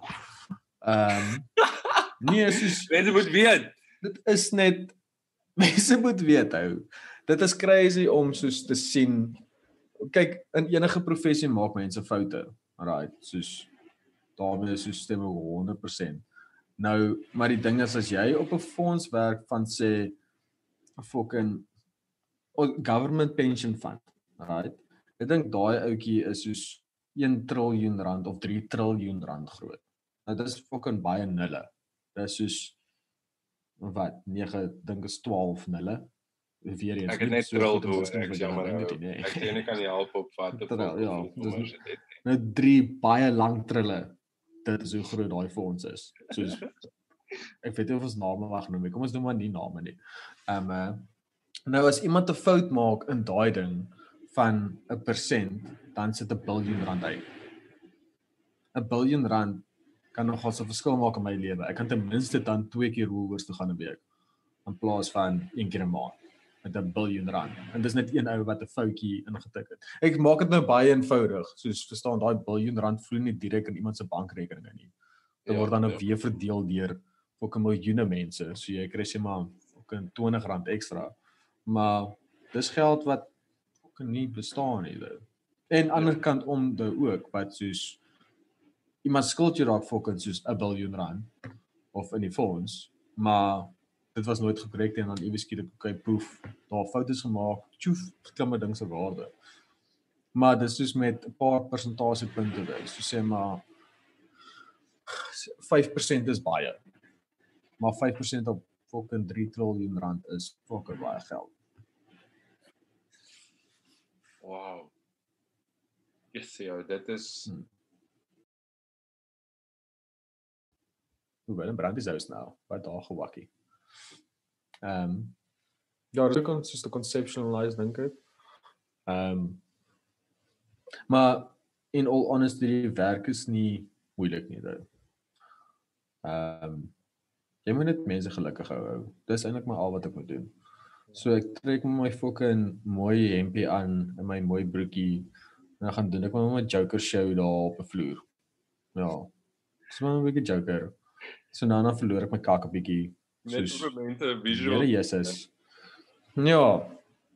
Nee, soos mense moet weet. Dit is net mense moet weet hou. Dit is crazy om soos te sien. Kyk, in enige professie maak mense foute. Right, soos daarmee soos stem ek 100%. Nou, maar die ding is as jy op 'n fonds werk van sê 'n fucking government pension fund, right? Ek dink daai ouetjie is soos 1 triljoen rand of 3 triljoen rand groot. Nou dis fucking baie nulle. Dis soos wat 9 dink is 12 nulle. Weer eens. Ek het net trill hoor. Ek jammer. Ek sien nie kan jy help op wat dis nou 3 baie lang trille. Dit is hoe groot daai fonds is. Soos ek weet nie of ons name mag noem nie. Kom ons noem maar nie name nie. Nou as iemand 'n fout maak in daai ding van 1%, dan sit 'n biljoen rand uit. 'n biljoen rand kan nogal 'n verskil maak in my lewe. Ek kan ten minste dan 2 keer Woolworths toe gaan 'n week in plaas van 1 keer 'n maand met 'n biljoen rand. En dis net een ou wat 'n foutjie ingetik het. Ek maak dit nou baie eenvoudig. Soos verstaan, daai biljoen rand vloei nie direk in iemand se bankrekeninge nie. Dit word dan nou weer verdeel deur fucking miljoene mense. So jy kry sê maar fucking R20 ekstra. Maar dis geld wat fucking nie bestaan nie. En aan die ander kant om ook wat soos iemand skuld jy raak fucking soos 'n biljoen rand of in die fonds, maar dit was nooit gekorrek en dan iewes skielik poef, daar foute gemaak, tjoef, klim 'n ding se waarde. Maar dis soos met 'n paar persentasiepunte wees. So sê maar 5% is baie. Maar 5% op fucking 3 triljoen rand is fucking baie geld. Wow. Yes, ja, dit is Hoe dan brand die sous nou, wat daar gewakkie. Ja, dit kan soos te conceptualize dink ek. Maar in all honesty, die werk is nie moeilik nie. Jy moet net mense gelukkig hou. Dis eintlik maar al wat ek moet doen. So ek trek my fucking mooi hempie aan en my mooi broekie en dan gaan doen ek maar 'n Joker show daar op 'n vloer. Ja. Dis maar 'n bietjie Joker. So nou verloor ek my kak 'n bietjie. net vir mense visual. Here Jesus. Ja.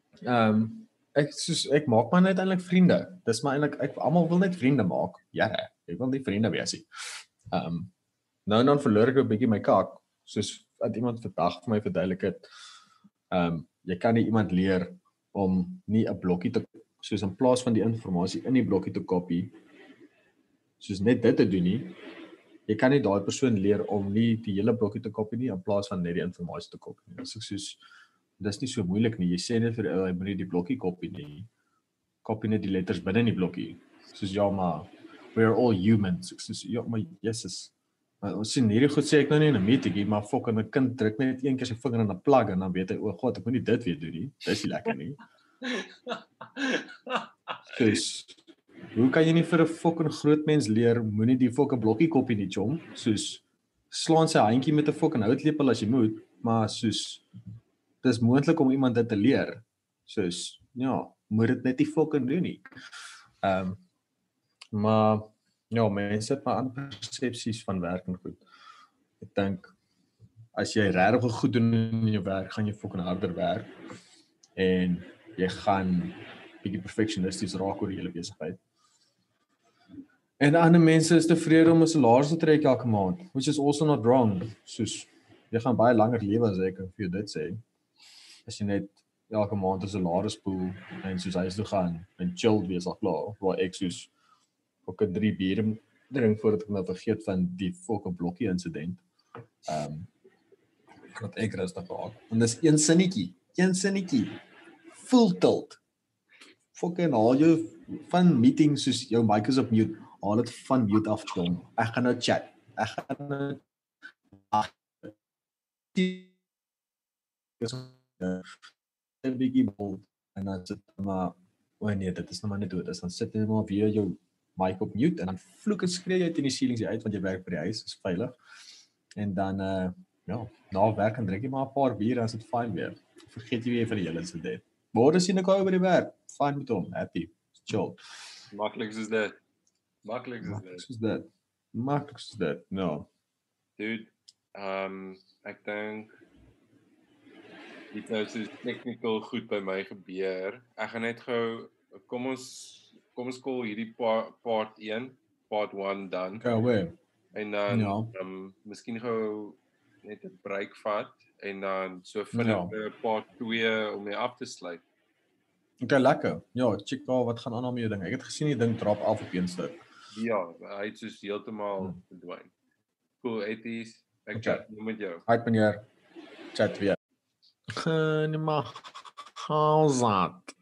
Ek maak maar net eintlik vriende. Dis maar eintlik ek almal wil net vriende maak. Ja, ek wil nie vriende wees nie. Nou en dan verloor ek 'n bietjie my kak, soos wat iemand vandag vir my verduidelik het. Jy kan nie iemand leer om nie 'n blokkie te soos in plaas van die inligting in die blokkie te kopie, soos net dit te doen nie. Jy kan nie daai persoon leer om nie die hele blokkie te kopie nie in plaas van net die inligting te kopie nie. Dis nie so moeilik nie. Jy sê net vir hy moet nie die blokkie kopie nie. Kopie net die letters binne in die blokkie. Soos ja, maar we're all humans. Soos ja, maar Jesus. Maar ons sien hierdie goed sê ek nou nie in 'n meeting, maar fucking 'n kind druk net een keer sy vinger in 'n plug en dan weet hy, o God, ek moet nie dit weer doen nie. Dis nie lekker nie. Soos hoe kan jy nie vir 'n fucking groot mens leer moenie die fucking blokkie kopie nie, chom? Soos slaan sy handjie met 'n fucking houtlepel as jy moet, maar soos dis moontlik om iemand dit te leer. Soos ja, moet dit net nie fucking doen nie. Maar ja, mense het maar ander persepsies van werk en goed. Ek dink as jy regtig goed doen in jou werk, gaan jy fucking harder werk en jy gaan bietjie perfectionisties raak oor die hele besigheid. En ander mense is tevrede om 'n salaris te trek elke maand, which is also not wrong. Soos jy gaan baie langer lewe as ek vir jou dit sê. As jy net elke maand 'n salaris pool en soos huis toe gaan en chill wees al klaar, waar ek soos ook 'n 3 bier drink voordat ek nou vergeet van die fucking blokkie insident. Wat ek rustig raak. En dis een sinnetjie. Full tilt. Fucking haal jou van meetings soos jou mic is op mute, haal dit van mute af kom. Ek gaan nou chat. Ek gaan nou is 'n bietjie bold en dan sit maar nee, dit is nou maar net dood. Dan sit jy maar weer jou mic op mute en dan vloek en skree jy teen die ceilings uit want jy werk by die huis, is veilig. En dan ja, na werk en drink jy maar 'n paar bier en dit fyn weer. Vergeet jy weer van die hele insident. Môre sien ek jou by die werk. Fyn met hom, happy. Chill. Maklik soos dit. Maklik soos dit. No. Dude, ek dink dit nou so technical goed by my gebeur. Ek gaan net gou kom ons call hierdie part 1, part 1 dan. Go away. En dan Ja. miskien gou net 'n break vat en dan so vinnig part 2 om mee af te sluit. Okay, lekker. Ja, check daar wat gaan aan met jou ding. Ek het gesien die ding drop af op een stuk. Ja, hy het soos heeltemal verdwyn. Cool, Eties. Ek chat met jou. Uit meneer. Chat weer. Nee maar. Hausat.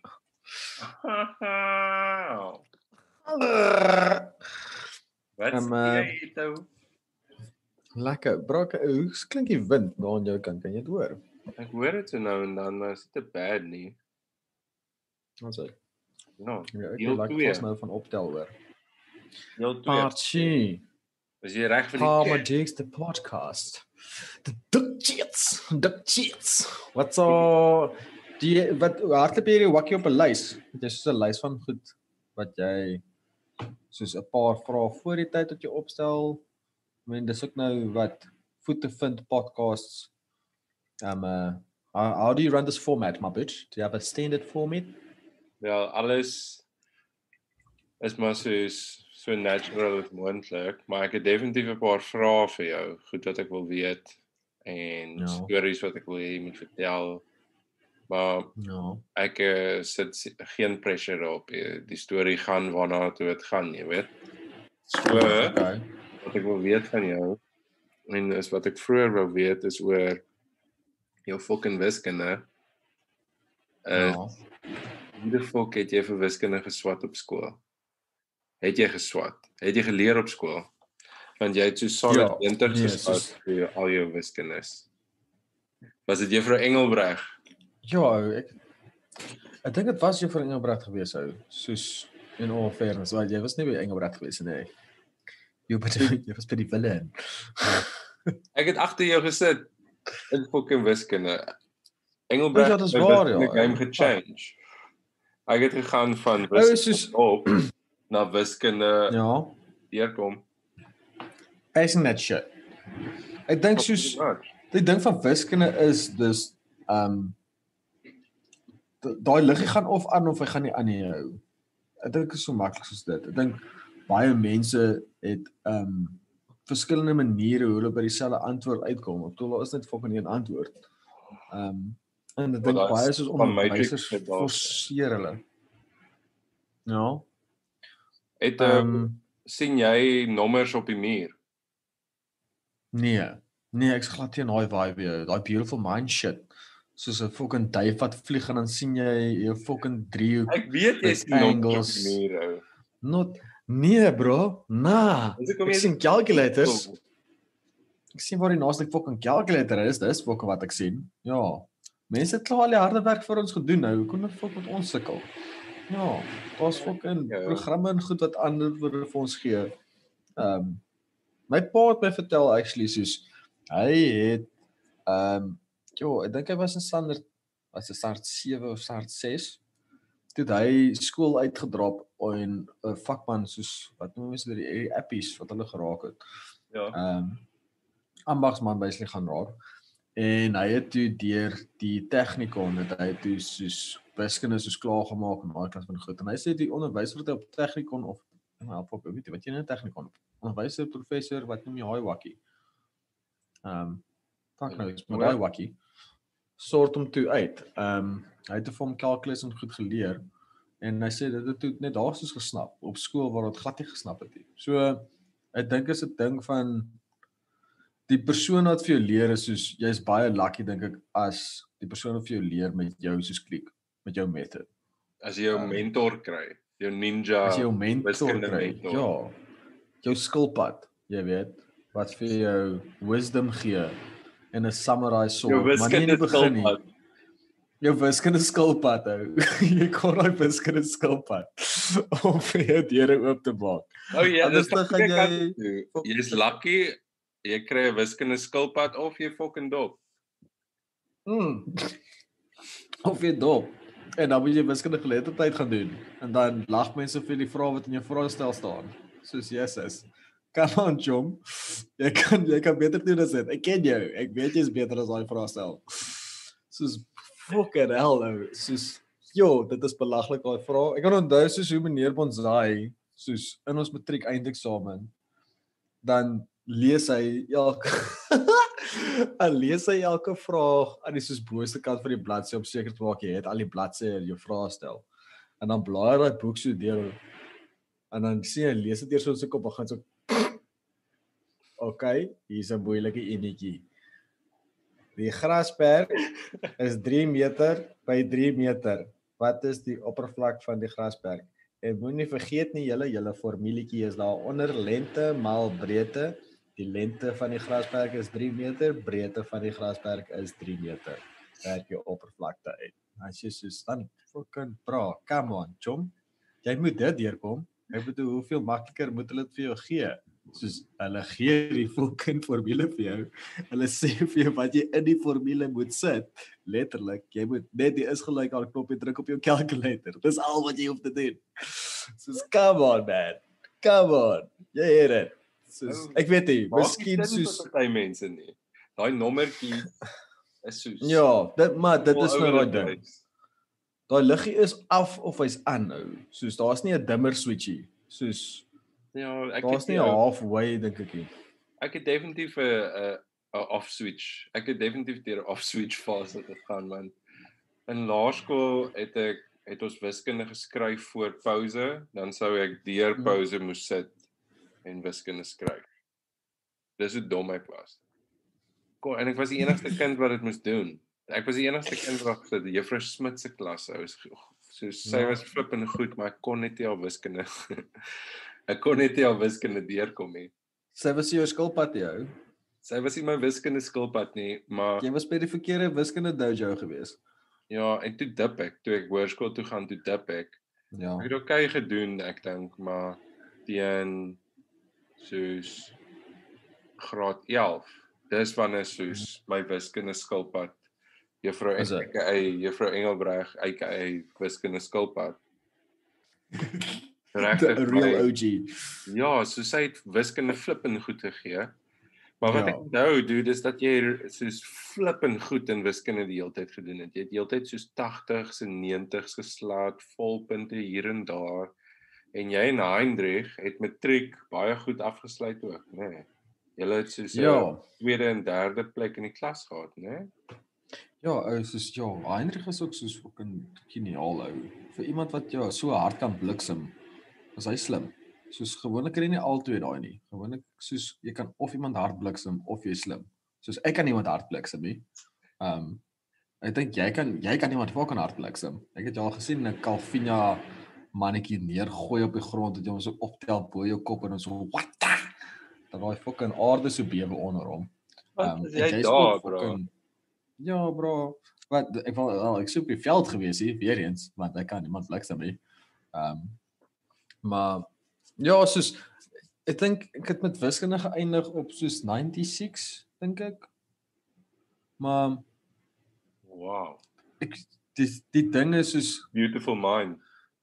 Wat sê jy toe? Lekker. Bro, hoe klink die wind daar aan jou kant? Kan jy dit hoor? Ek hoor dit so nou en dan, maar is dit te bad nie. Wat sê? Ja, ek like vas nou van optel hoor. Deel 2. Party. Is jy reg vir die Palmer Jigs the podcast. The Duck Cheats. Wat so wat hardloop jy wakkie op 'n lys? Dit is so 'n lys van goed wat jy soos 'n paar vrae voor die tyd wat jy opstel. I mean, dis ook nou wat Food to Vind podcasts. How do you run this format, my bitch? Do you have a standard format? Wel, alles is maar so natural as moontlik, maar ek het definitief 'n paar vrae vir jou, goed wat ek wil weet en stories wat ek wil hê jy moet vertel. Maar ek sit geen pressure op. Die storie gaan waarna toe dit gaan, jy weet. So, wat ek wil weet van jou en is wat ek vroeër wou weet is oor jou fucking wiskunde. Hoe die fuck het jy vir wiskunde geswat op skool? het jy geswat? Het jy geleer op skool? Want jy het so solid 20 geswat vir al jou wiskundes. Was dit juffrou Engelbreg? Ja, ek dink dit was juffrou Engelbreg gewees ou. Soos in all fairness, want jy was nie by Engelbreg gewees nie. Jy was by die Wille. Ek het agter jou gesit in fucking wiskunde. Engelbreg Ja, dis waar, die game gechange. Ek het gegaan van wiskunde op na wiskunde deurkom. Isn't that shit? Ek dink soos die ding van wiskunde is dus daai liggie gaan of aan of hy gaan nie aan nie hou. Ek dink dit is so maklik soos dit. Ek dink baie mense het verskillende maniere hoe hulle by dieselfde antwoord uitkom. Ek bedoel daar is net fucking een antwoord. En ek dink baie soos onderwysers forceer hulle. Ja. Sien jy nommers op die muur? Nee, ek is glad teen daai vibe, daai beautiful mind shit. Soos 'n fucking duif wat vlieg en dan sien jy jou fucking driehoek. Ek weet jy sien nommers op die muur, ou. Nee bro, ek sien calculators. Ek sien waar die naaste fucking calculator is, dis fucking wat ek sien. Ja. Mense het klaar al die harde werk vir ons gedoen nou. Hoe kon dit fucking met ons sukkel? Ja, daar's fucking programme en goed wat antwoorde vir ons gee. My pa het my vertel actually soos hy het ek dink hy was in standaard 7 of standaard 6. Toe het hy skool uitgedrop en 'n vakman soos wat noem mense die appies wat hulle geraak het. Ja. Ambagsman basically gaan raak. En hy het toe deur die Technikon het hy toe soos wiskunde soos klaar gemaak en daai klas van goed. En hy sê die onderwyser wat op Technikon of help op weet jy wat jy in Technikon onderwyser professor wat noem jy hy wakkie. Fuck nou, maar daai wakkie sort hom toe uit. Hy het vir hom calculus en goed geleer en hy sê dit het toe net daar soos gesnap op skool waar dit glad nie gesnap het nie. So ek dink is 'n ding van die persoon wat vir jou leer is soos jy's baie lucky dink ek as die persoon wat vir jou leer met jou soos klik met jou method. As jy jou mentor kry, jou ninja. As jy jou mentor kry, ja. Jou skilpad, jy weet, wat vir jou wisdom gee en 'n samurai sword, maar nie in die begin nie. Jou wiskunde skilpad hou. Jy kon daai wiskunde skilpad om vir jou deure oop te maak. Oh ja, dis gaan jy's lucky. Jy kry 'n wiskunde skilpad of jy fucking dop. Of jy dop. En dan moet jy wiskunde geletterdheid gaan doen. En dan lag mense vir die vrae wat in jou vraestel staan. Soos Jesus. Come on, chom. Jy kan beter doen as dit. Ek ken jou. Ek weet jy's beter as daai vraestel. Soos fucking hell nou. Soos dit is belaglik daai vrae. Ek kan onthou soos hoe meneer Bonsai soos in ons matriek eindeksamen dan lees hy elke vraag aan die soos boonste kant van die bladsy om seker te maak jy het al die bladsye in jou vraestel. En dan blaai hy daai boek so deur en dan sien hy lees dit eers so 'n stuk op en gaan so okay, hier's 'n moeilike enetjie. Die grasperk is 3 meter by 3 meter. Wat is die oppervlak van die grasperk? En moenie vergeet nie julle formuletjie is daar onder lengte maal breedte. Die lengte van die grasperk is 3 meter, breedte van die grasperk is 3 meter. Werk jou oppervlakte uit. As jy soos dan fucking bra, come on, chom. Jy moet dit deurkom. Ek bedoel, hoeveel makliker moet hulle dit vir jou gee? Soos hulle gee die fucking formule vir jou. Hulle sê vir jou wat jy in die formule moet sit. Letterlik, jy moet net die isgelyk aan knoppie druk op jou calculator. Dis al wat jy hoef te doen. Soos come on man. Come on. Jy het dit. Soos ek weet nie, miskien soos baie mense nie. Daai nommertjie is soos ja, dit is nou daai ding. Daai liggie is af of hy's aan nou. Soos daar's nie 'n dimmer switchie. Soos ja, daar's nie 'n halfway dink ek nie. Ek het definitief 'n off switch. Ek het definitief deur 'n off switch fase gegaan man. In laerskool het ons wiskunde geskryf voor pouse, dan sou ek deur pouse moes sit en wiskunde skryf. Dis hoe dom ek was. En ek was die enigste kind wat dit moes doen. Ek was die enigste kind wat gesit die juffrou Smit se klas. Sy was flippend goed, maar ek kon net nie al wiskunde. Ek kon net nie al wiskunde deurkom nie. Sy was jou skilpad jou. Sy was nie my wiskunde skilpad nie, maar Jy was by die verkeerde wiskunde dojo gewees. ja, en toe dip ek, toe ek hoërskool toe gaan, toe dip ek. Ja. Ek het okay gedoen, ek dink, maar teen soos graad 11. Dis wanneer soos my wiskunde skilpad Juffrou Engelbreg, aka wiskunde skilpad. Regtig The real OG. Ja, so sy het wiskunde flippend goed gegee. Maar wat Ja. ek nou doen is dat jy soos flippend goed in wiskunde die hele tyd gedoen het. Jy het die hele tyd soos 80s en 90s geslaag, volpunte hier en daar. En jy en Hendrik het matriek baie goed afgesluit ook, né? Nee. Julle het soos 'n Ja. tweede en derde plek in die klas gehad, né? Nee? Ja, soos Heinrich is ook soos fucking geniaal ou. Vir iemand wat so hard kan bliksem, is hy slim. Soos gewoonlik kry jy nie albei daai nie. Gewoonlik soos jy kan of iemand hard bliksem of jy slim. Soos ek kan iemand hard bliksem nie. Ek dink jy kan iemand fucking hard bliksem. Ek het jou al gesien 'n Calvinia mannetjie neergooi op die grond dat jy hom so optel bo jou kop en dan so what the? Dat daai fucking aarde so bewe onder hom. Wat is jy daar, bro? Ja, bro. Wat ek sou op die veld gewees hier weer eens, want ek kan niemand bliksem nie. Maar ja, soos ek dink ek het met wiskunde geëindig op soos 96, dink ek. Maar Wow. Die ding is soos Beautiful mind.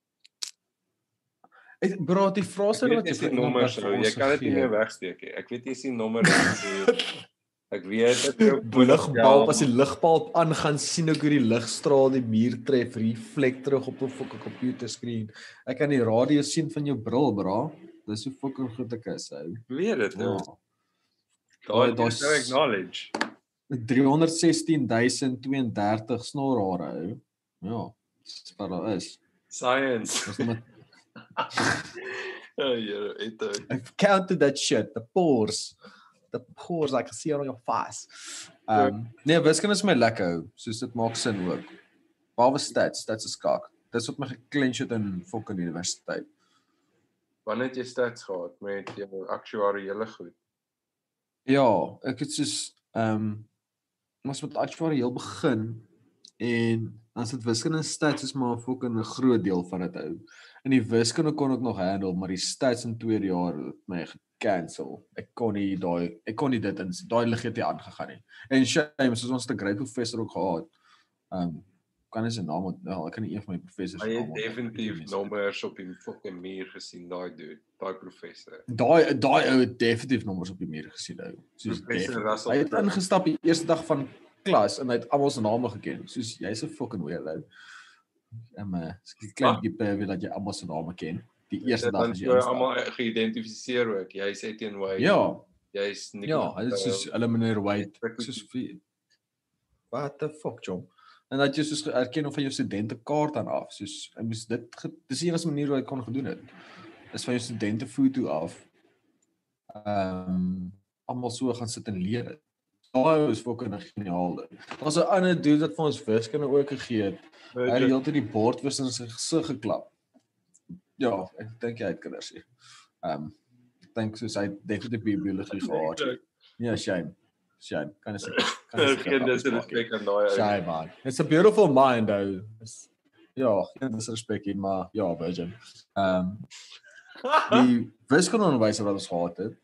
Bro, die vrae wat jy sien nommers, jy kan dit nie meer wegsteek nie. Ek weet jy sien nommers. Ek weet dit ligbal as die ligpaal aangaan sien ek hoe die ligstraal die muur tref, reflek terug op 'n fucking computerscreen. Ek kan die radius sien van jou bril, bro. Dis hoe fucking goed ek is, ou. Ek weet dit. Ja. Daar's nou acknowledge. 316.032 snorhare, ou. Ja, dis wat daar is. Science. Dis net Oh, yeah, I've counted that shit, the pores I can see it on your face. Nee, wiskunde is my lekker, soos dit maak sin ook. Behalwe stats is skak. Dis wat my geklench het in fucking universiteit. Wanneer het jy stats gehad met jou aktuariële goed? Ja, ek het soos ons met aktuariël begin en as dit wiskunde en stats is maar fucking 'n groot deel van dit hou. In die wiskunde kon ek nog handle, maar die stats in tweede jaar het my gecancel. Ek kon nie dit in daai lig het nie aangegaan nie. En shame, soos ons 'n great professor ook gehad. Kan nie sy naam onthou, ek kan nie een van my professors naam onthou. Hy het definitief nommers op die fucking muur gesien, daai professor. Daai ou het definitief nommers op die muur gesien ou. Soos hy het ingestap die eerste dag van klas en hy het almal se name geken. Soos jy's 'n fucking weirdo. Skielik klein bietjie dat jy almal se name ken. Die eerste dag as jy instap. Almal geïdentifiseer ook. Jy's Etienne White. Ja. Jy's Nicolas. Ja, dit is soos hulle meneer White. Soos what the fuck, John? En dat jy soos erken of van jou studentekaart aan af. Soos hy moes dis die enigste manier hoe hy kon gedoen het. Is van jou studentefoto af. Almal so gaan sit en leer dit. Daai is fucking geniaal. Daar's 'n ander dude wat vir ons wiskunde ook gegee het. Hy het die hele tyd die bord vir in sy gesig geklap. Ja, ek dink hy het kinders hier. Ek dink soos hy definitief biologie gehad. Ja, shame. Kan jy geen disrespek aan daai ou. Shame man. It's a beautiful mind though. Ja, geen disrespek hier, maar ja, virgin. Die wiskunde onderwyser wat ons gehad het,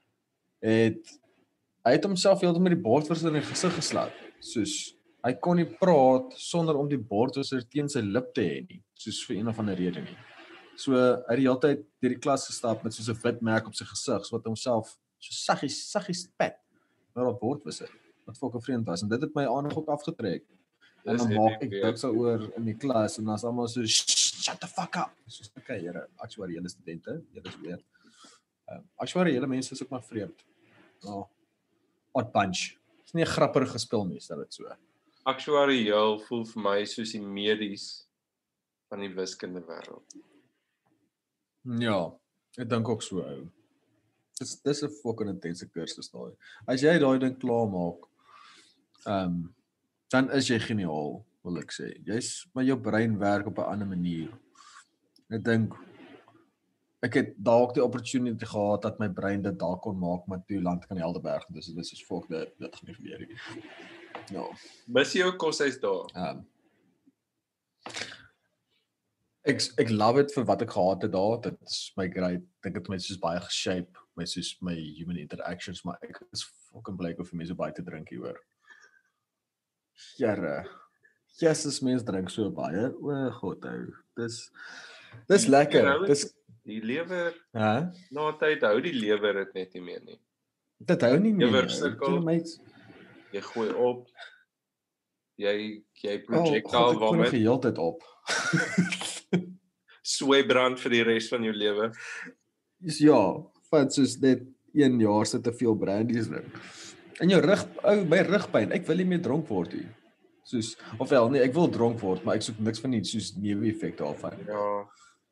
hy het homself heeltemal met die bordwisser in die gesig geslaan. Soos hy kon nie praat sonder om die bordwisser teen sy lip te hê nie, soos vir een of ander rede nie. So hy het die hele tyd deur die klas gestap met soos 'n wit merk op sy gesig, so wat homself so saggies pet met die bordwisser. Wat fucking vreemd was en dit het my aandag ook afgetrek. En dan maak ek dit so oor in die klas en dan's almal so shut the fuck up. Soos okay, here, aktuariële studente, julle is weer. Aktuariële mense is ook maar vreemd. Ja. Odd bunch. Dis nie 'n grappige spel nie, stel dit so. Aktuariël voel vir my soos die medies van die wiskunde wêreld. Ja, ek dink ook so ou. Dis 'n fucking intense kursus daai. As jy daai ding klaar maak, dan is jy geniaal, wil ek sê. Maar jou brein werk op 'n ander manier. Ek dink ek het dalk die opportunity gehad dat my brein dit dalk kon maak, maar toe land ek aan die Helderberg, dus dit is soos volk dit gaan nie gebeur nie. Ja. Mis jy jou koshuis daar? Ek love it vir wat ek gehad het daar. Dit is my great. Dink dit my soos baie geshape, my human interactions, maar ek is fucking bly vir mense baie te drink hier hoor. Here. Jesus, mense drink so baie. O God hou. Dis lekker. Die lewer, na tyd hou die lewer dit net nie meer nie. Dit hou nie meer. Lewer sukkel. Jy gooi op. Jy projectaal waarmee jy heeltyd op. Sweebrand vir die res van jou lewe. Ja, van soos net 1 jaar sit te veel brandies drink. En jou rug, by rugpyn, ek wil nie meer dronk word nie. Soos ofwel nee, ek wil dronk word, maar ek soek niks van nie soos neeweffekte daarvan. Ja.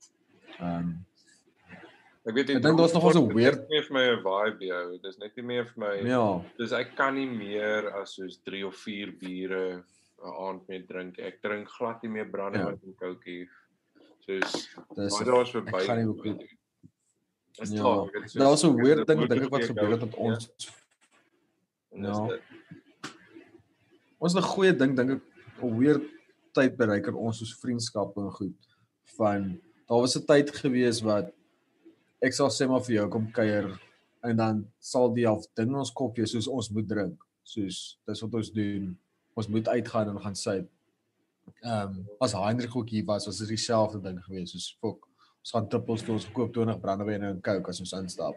Ek weet ek dink daar's nog so weird nie vir my 'n vibe jou. Dis net nie meer vir my. Ja. Dis ek kan nie meer as soos 3 of 4 biere 'n aand mee drink. Ek drink glad nie meer brandewyn en Cokie. Soos daar's verby. Ek gaan nie ook nie. Ja. Daar's so weird ding dink ek wat gebeur het met ons. Ja. Ons 'n goeie ding dink ek 'n weird tyd bereik in ons soos vriendskappe en goed van daar was 'n tyd gewees wat ek sal sê maar vir jou kom kuier en dan sal die half ding in ons kop wees soos ons moet drink. Soos dis wat ons doen. Ons moet uitgaan en gaan syp. As Heinrich ook hier was dit dieselfde ding gewees. Soos fok, ons gaan trippels toe ons gekoop 20 brandewyn en Coke as ons instap.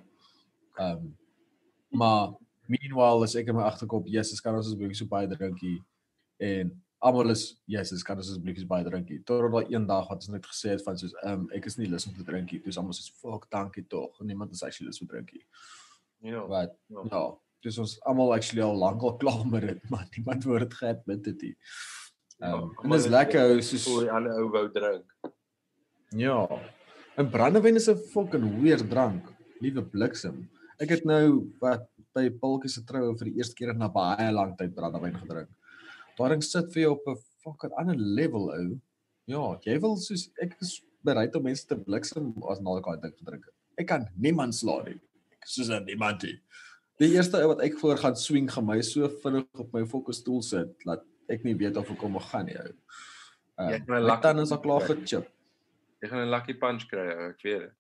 Maar meanwhile as ek in my agterkop, Jesus, kan ons asseblief so baie drinkie en almal is Jesus, kan ons asseblief so baie drinkie. Totdat daar een dag wat ons net gesê het van soos ek is nie lus om te drinkie. Dis almal soos fuck, dankie tog. Niemand is actually lus om te drinkie. Ja. Wat ja, dis ons almal actually al lankal klaar met dit, maar niemand word dit geadmit het nie. En dis lekker soos hoe 'n ander ou wou drink. Ja. En brandewyn is 'n fucking weird drank. Liewe bliksem. Ek het nou wat by Pulkie se troue vir die eerste keer na baie lank tyd brandewyn gedrink. Daarin sit vir jou op 'n fucking ander level ou. Ja, jy wil soos ek is bereid om mense te bliksem as na daai ding gedrink het. Ek kan niemand slaan nie. Ek is soos 'n niemand nie. Die eerste ou wat ek voor gaan swing gaan my so vinnig op my fokus stoel sit dat ek nie weet of ek hom gaan nie ou. My tande is al klaar gechip. Jy gaan 'n lucky punch kry, ek weet dit.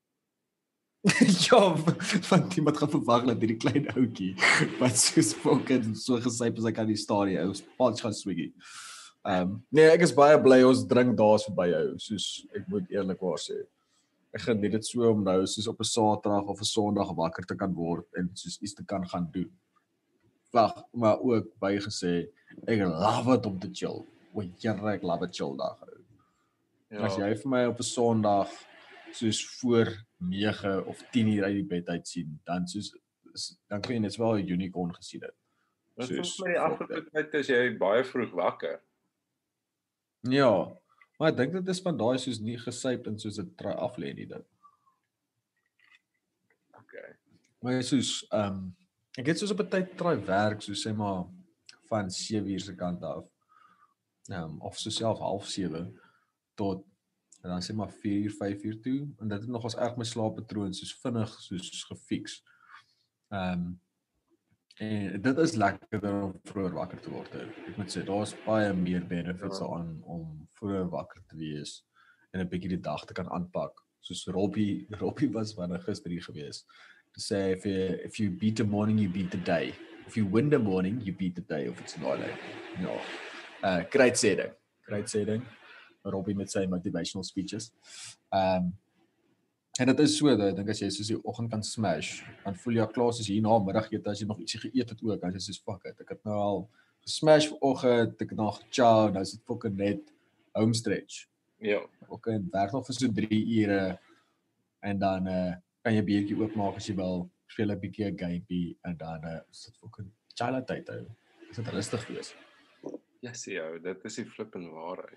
Ja, want iemand gaan verwag dat hierdie klein ouetjie wat soos fucking so gesyp as hy kan die stadion ou punch gaan swingie. Nee, ek is baie bly ons drink daar's verby jou, soos ek moet eerlikwaar sê. Ek geniet dit so om nou soos op 'n Saterdag of 'n Sondag wakker te kan word en soos iets te kan gaan doen. Wag, maar ook bygesê, ek love it om te chill. O, jare ek love it chill dag. Ja. As jy vir my op 'n Sondag soos voor 9 of 10 uur uit die bed uit sien, dan dan kan jy net wel 'n unicorn gesien het. Soos my afgelope tyd is jy baie vroeg wakker. Ja, maar ek dink dit is van daai soos nie gesyp en soos dit try af lê nie ding. Okay. Maar soos ek het soos op 'n tyd try werk, so sê maar van 7 uur se kant af. Of so self 6:30 tot en dan sê maar 4 uur, 5 uur toe en dit het nogals erg my slaappatroon soos vinnig soos gefiks. En dit is lekkerder om vroeër wakker te word. Ek moet sê daar's baie meer benefits daaraan om vroeër wakker te wees en 'n bietjie die dag te kan aanpak. Soos Robbie was wanneer gister hier gewees. To say if you beat the morning, you beat the day. If you win the morning, you beat the day of it's not like. Ja. Great setting. Robbie met sy motivational speeches. En dit is so dat ek dink as jy soos die oggend kan smash, dan voel jy klaar soos hier na middagete as jy nog ietsie geëet het ook, dan is jy soos fuck it. Ek het nou al gesmash vanoggend, ek het nog chow, nou is dit fucking net home stretch. Ja. Okay, werk nog vir so 3 ure en dan kan jy 'n biertjie oopmaak as jy wil, speel 'n bietjie 'n gamepie en dan is dit fucking chill tyd hou. Is dit rustig wees. Ja, sien jou, dit is die flippende waarheid.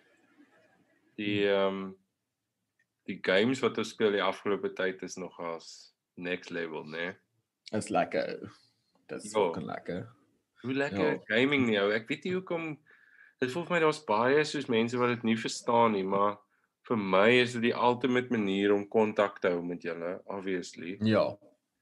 Die games wat ons speel die afgelope tyd is nogals next level, né? Is lekker. Dit is fucking lekker. Hoe lekker gaming nou. Ek weet nie hoekom dit voel vir my daar's baie soos mense wat dit nie verstaan nie, maar vir my is dit die ultimate manier om kontak te hou met julle, obviously. Ja.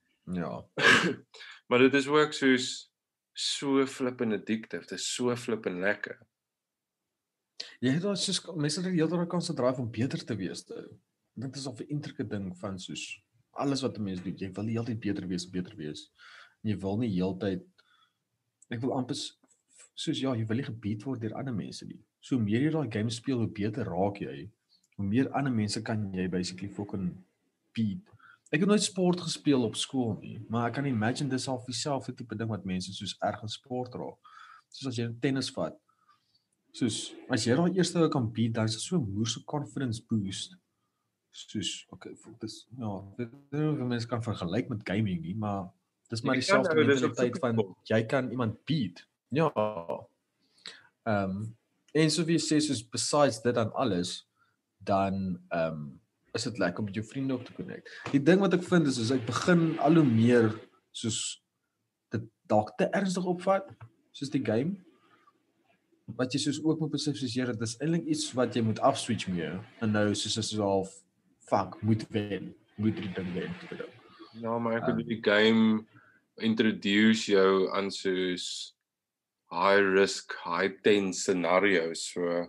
Maar dit is ook so flippend addictive, dit is so flippend lekker. Jy het daar soos mense het die hele tyd kans te draai om beter te wees. Dit is al 'n intrike ding van soos alles wat 'n mens doen, jy wil die hele tyd beter wees. Jy wil nie heeltyd ek wil amper soos ja, jy wil nie gebeat word deur ander mense nie. So hoe meer jy daai game speel, hoe beter raak jy. Hoe meer ander mense kan jy basically fucking beat. Ek het nooit sport gespeel op skool nie, maar ek kan imagine dis al dieselfde tipe ding wat mense soos erg in sport raak. Soos as jy tennis vat. Soos as jy daai eerste kan beat, dan is dit so 'n moerse confidence boost. Soos okay, dis ja, ek weet nie of mense kan vergelyk met gaming nie, maar dis maar dieselfde mentaliteit van jy kan iemand beat. Ja. En so wie sê soos besides dit dan alles, dan is dit lekker om met jou vriende op te connect. Die ding wat ek vind is ek begin al hoe meer soos dit dalk te ernstig opvat, soos die game. Wat jy soos ook moet besef soos jy dit is eintlik iets wat jy moet afswitch mee. En nou soos is half fuck, moet wen. Moet die ding wen te doen. Ja, maar ek bedoel die game introduce jou aan soos high risk, high tense scenarios. So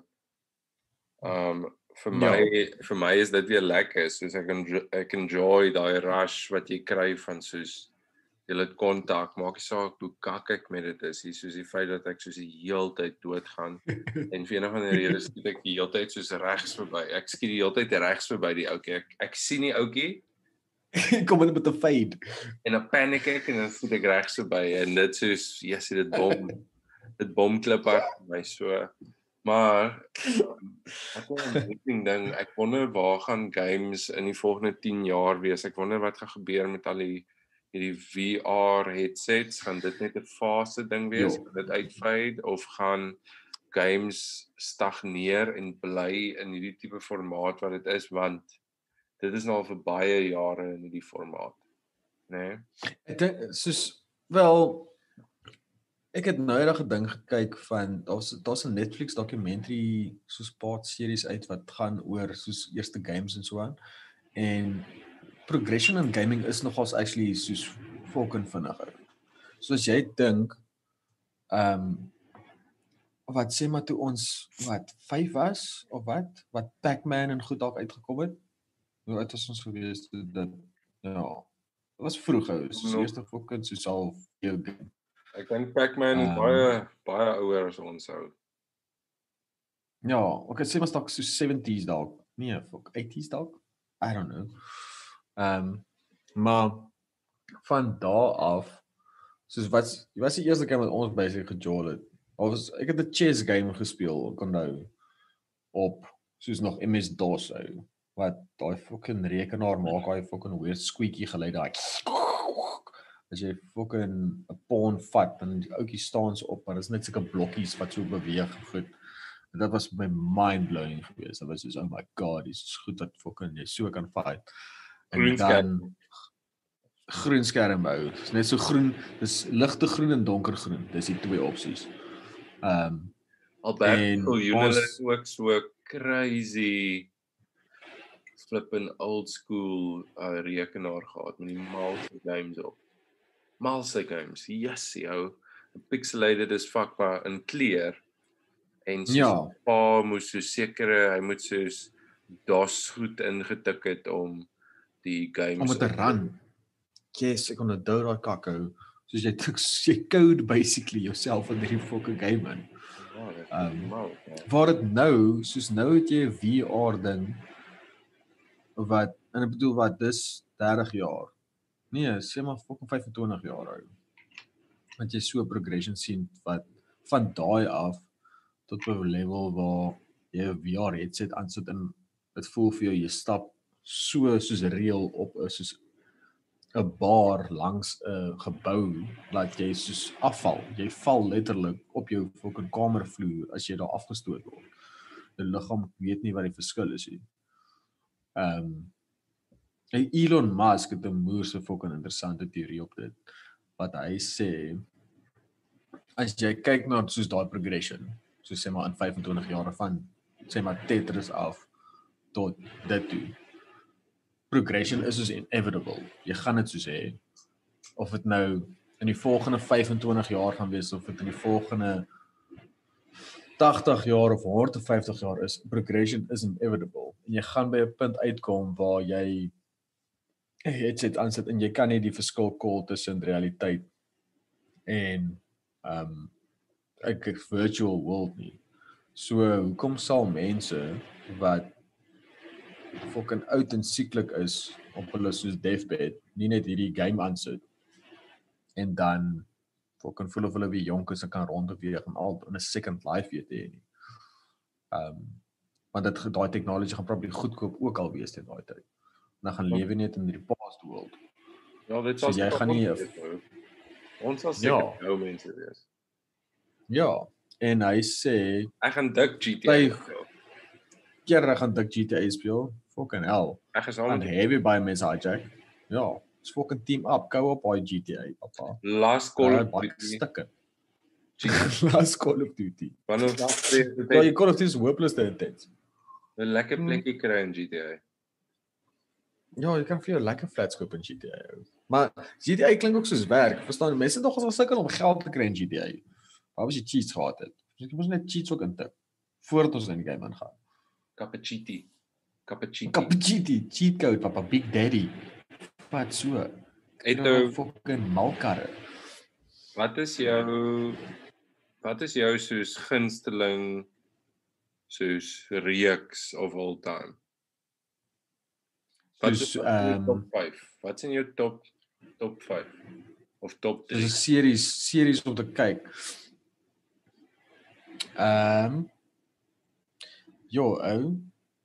vir my is dit weer lekker. Soos ek enjoy daai rush wat jy kry van soos jy het kontak, maak nie saak hoe kak ek met dit is. Hier soos die feit dat ek soos die heeltyd doodgaan en vir een of ander rede skiet ek die heeltyd soos regs verby. Ek skiet die heeltyd regs verby die ouetjie. Ek sien die ouetjie kom in met 'n fade. En dan paniek ek en dan skiet ek regs verby en dit soos dit bomklip af my so. Maar ek dink ek wonder waar gaan games in die volgende 10 jaar wees. Ek wonder wat gaan gebeur met al hierdie VR headsets, gaan dit net 'n fase ding wees, gaan dit uitfade of gaan games stagneer en bly in hierdie tipe formaat wat dit is, want dit is nou al vir baie jare in hierdie formaat, né? Ek dink soos wel ek het nou eendag 'n ding gekyk van daar's 'n Netflix documentary soos paar series uit wat gaan oor soos eerste games en so aan. En progression in gaming is nogals actually soos fucking vinniger. So as jy dink wat sê maar toe ons 5 was of wat Pac-Man en goed dalk uitgekom het. Hoe oud was ons gewees toe dit ja. Dit was vroeg ou, soos eerste fucking soos al jou game. Ek dink Pac-Man is baie ouer as ons ou. Ja, okay, sê maar dalk so 70s dalk. Nee, fuck, 80s dalk. I don't know. Maar van daar af soos wat was die eerste game wat ons basically gejol het. Ek het 'n chess game gespeel, ek onthou op soos nog MS-DOS ou. Wat daai fucking rekenaar maak daai fucking weird squeaky geluid daai. As jy fucking 'n pawn vat en die ouetjie staan so op, maar dis net sulke blokkies wat so beweeg goed. En dit was my mind blowing geweest. Dit was soos oh my god, dis is goed dat fucking jy so kan fight. En dan groen skerm hou. Dis net so groen, dis ligte groen en donker groen. Dis die twee opsies. Alberto Unile is ook so crazy flippin old school rekenaar gehad met die malse games op. Malse games, yes, jou. Pixelated as fuck maar in kleur. En so pa moes so sekere, hy moet soos DOS goed ingetik het om die games om te run. Yes, ek kon onthou daai kakou. Soos jy code basically yourself in die fucking game in. Waar dit nou, soos nou het jy 'n VR ding wat en ek bedoel wat dis 30 jaar. Nee, sê maar fucking 25 jaar ou. Want jy so progression sien wat van daai af tot op 'n level waar jy 'n VR headset aansit en dit voel vir jou jy stap soos reël op soos 'n bar langs 'n gebou dat jy soos afval. Jy val letterlik op jou fucking kamervloer as jy daar afgestoot word. Die liggaam weet nie wat die verskil is nie. Elon Musk het 'n moerse fucking interessante teorie op dit. Wat hy sê as jy kyk na soos daai progression, soos sê maar in 25 jaar van sê maar Tetris af tot dit toe. Progression is soos inevitable. Jy gaan dit soos hê. Of dit nou in die volgende 25 jaar gaan wees of dit in die volgende 80 jaar of 150 jaar is, progression is inevitable. En jy gaan by 'n punt uitkom waar jy headset aansit en jy kan nie die verskil call tussen realiteit en 'n virtual world nie. So hoekom sal mense wat fucking oud en sieklik is op hulle soos deathbed nie net hierdie game aansit en dan fucking voel of hulle weer jonk is en kan rondbeweeg en al in 'n second life weet jy nie. Want daai technology gaan probably goedkoop ook al wees teen daai tyd. En dan gaan lewe net in die past world. Ja, dit So was jy gaan nie ons sal seker ou mense wees. Ja, en hy sê Ek gaan dik GTA. keer gaan dik GTA speel. Fucking hell. Ek is En al heavy by mense hijack. Ja, it's fucking team up. Go op by GTA, papa. last call of Baie Duty. stukke. Last Call of Duty. Wanneer was dit? Ja, jy Call of Duty is hopeless te intens. 'n lekker plekkie kry in GTA. Ja, jy kan vir jou lekker flats koop in GTA. Maar GTA klink ook soos werk. Verstaan, mense nog as sukkel om geld te kry in GTA. Waar was jy cheats gehad het? Dus ek moes net cheats ook intik voordat ons in die game ingaan. Cappuccino. Cappuccino, cheat code, papa, Big Daddy. Wat so? Het Ja, nou, fucking malkarre. wat is jou soos gunsteling soos reeks of all time? Wat is Soos, jou top 5? Wat's in jou top 5 of top Dis 3? 'n series om te kyk. Ou.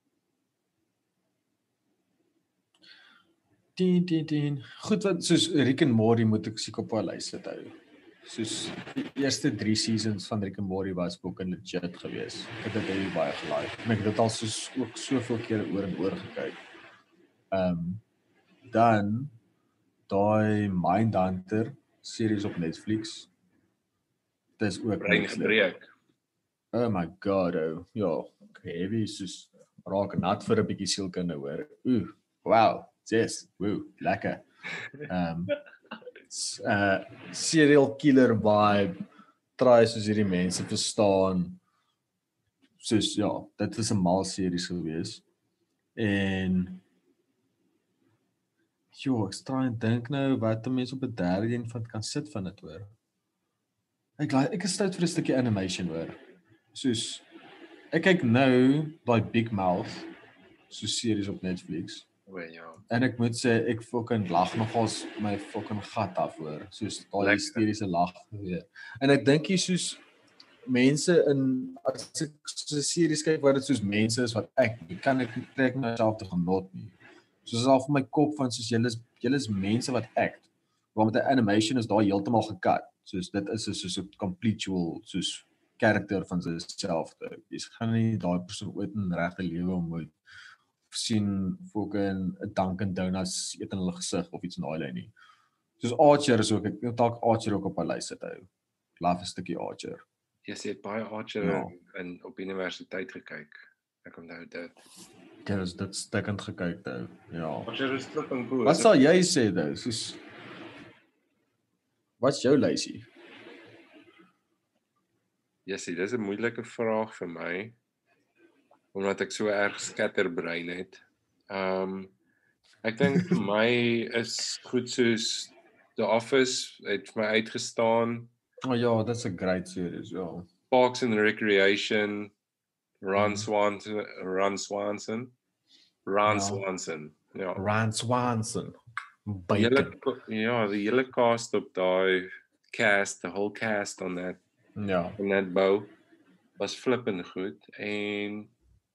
10. Goed, wat soos Rick and Morty moet ek seker op 'n lys sit hou. Soos die eerste 3 seasons van Rick and Morty was ook legit geweest. Ek het dit baie gelike. En ek het dit al soos ook soveel kere oor en oor gekyk. Dan daai Mindhunter series op Netflix. Dis ook Brein gebreek. Oh my god, ja, heavy soos raak nat vir 'n bietjie sielkunde hoor. Wow, yes, lekker. Serial killer vibe, try soos hierdie mense verstaan. Soos ja, dit was 'n mal series gewees. En ek try en dink nou wat 'n mens op 'n derde een van kan sit van dit hoor. Ek is stout vir 'n stukkie animation hoor. Soos ek kyk nou daai Big Mouth so series op Netflix. Ja. En ek moet sê ek fucking lag nogals my fucking gat af hoor. Soos daai hysteriese lag weer. En ek dink hier soos mense as ek so 'n series kyk waar dit soos mense is wat ek kan ek trek myself te genot nie. Soos al vir my kop van soos julle is mense wat act. Maar met 'n animation is daai heeltemal gekat. Soos dit is soos 'n completual soos karakter van self. Jy gaan nie daai persoon ooit in regte lewe ontmoet sien fucking 'n Dunkin Donuts eet in hulle gesig of iets in daai lyn nie. Soos Archer is ook, ek moet dalk Archer ook op 'n lys sit hou. Love 'n stukkie Archer. Jy het baie Archer in op universiteit gekyk. Ek onthou dit. Ja, dit stukkend gekyk hou. Ja. Archer is flipping cool. Wat sal jy sê nou? Soos wat's jou lysie? Jessie, dis 'n moeilike vraag vir my. Omdat ek so erg scatterbrein het. Ek dink vir my is goed soos The Office het vir my uitgestaan. Ja, that's a great series, ja. Parks and Recreation, Ron Swanson. Ja. Ron Swanson. Die hele cast op daai cast, the whole cast on that. Ja. On that bow was flippend goed en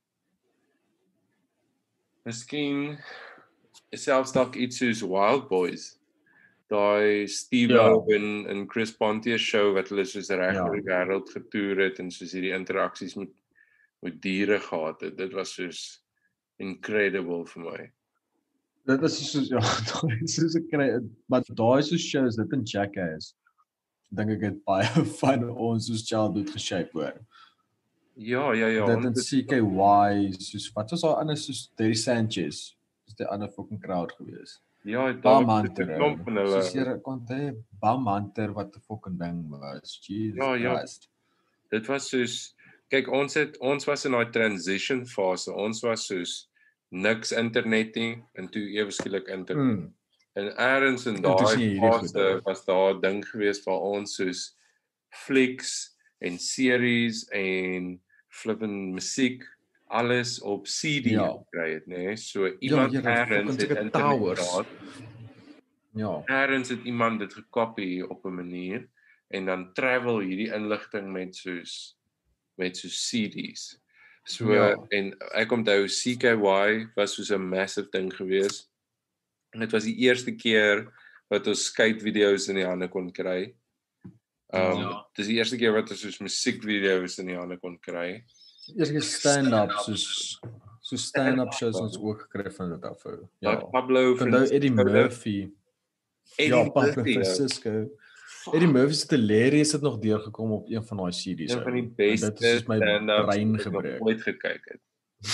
miskien selfs dalk iets soos Wild Boys. Daai Steve Irwin en Chris Pontius show wat hulle soos reg oor die wêreld getoer het en soos hierdie interaksies met diere gehad het. Dit was soos incredible vir my. Dit is soos daai soos ek kry, maar daai soos shows dit in Jackass. Dink ek het baie van ons soos childhood geshape hoor. Ja. Dit en CKY, soos wat was daai ander soos Derry Sanchez, is die ander fucking crowd gewees. Ja, Bam daar Hunter, klomp van hulle. soos jy kon hê Bam Hunter wat 'n fucking ding was. Jesus Christ. Dit was soos kyk ons was in daai transition fase. Ons was soos niks internet nie en toe ewe skielik internet. En eers in daai fase was daar 'n ding gewees waar ons soos flieks en series en flippin musiek alles op CD gekry het, nê? So iemand eers het internet gehad. Ja. Eers het iemand dit gekopie op 'n manier en dan travel hierdie inligting met soos CD's. So en ek onthou CKY was soos 'n massive ding gewees. En dit was die eerste keer wat ons skate video's in die hande kon kry. Dis die eerste keer wat ons soos musiekvideo's in die hande kon kry. Eerste keer stand-up soos stand-up shows ons ook gekry van dit af. Ja. Pablo Eddie Murphy. Pablo Francisco. Eddie Murphy se hilarious het nog deurgekom op een van daai CD's. Een van die beste stand-ups wat ek ooit gekyk het.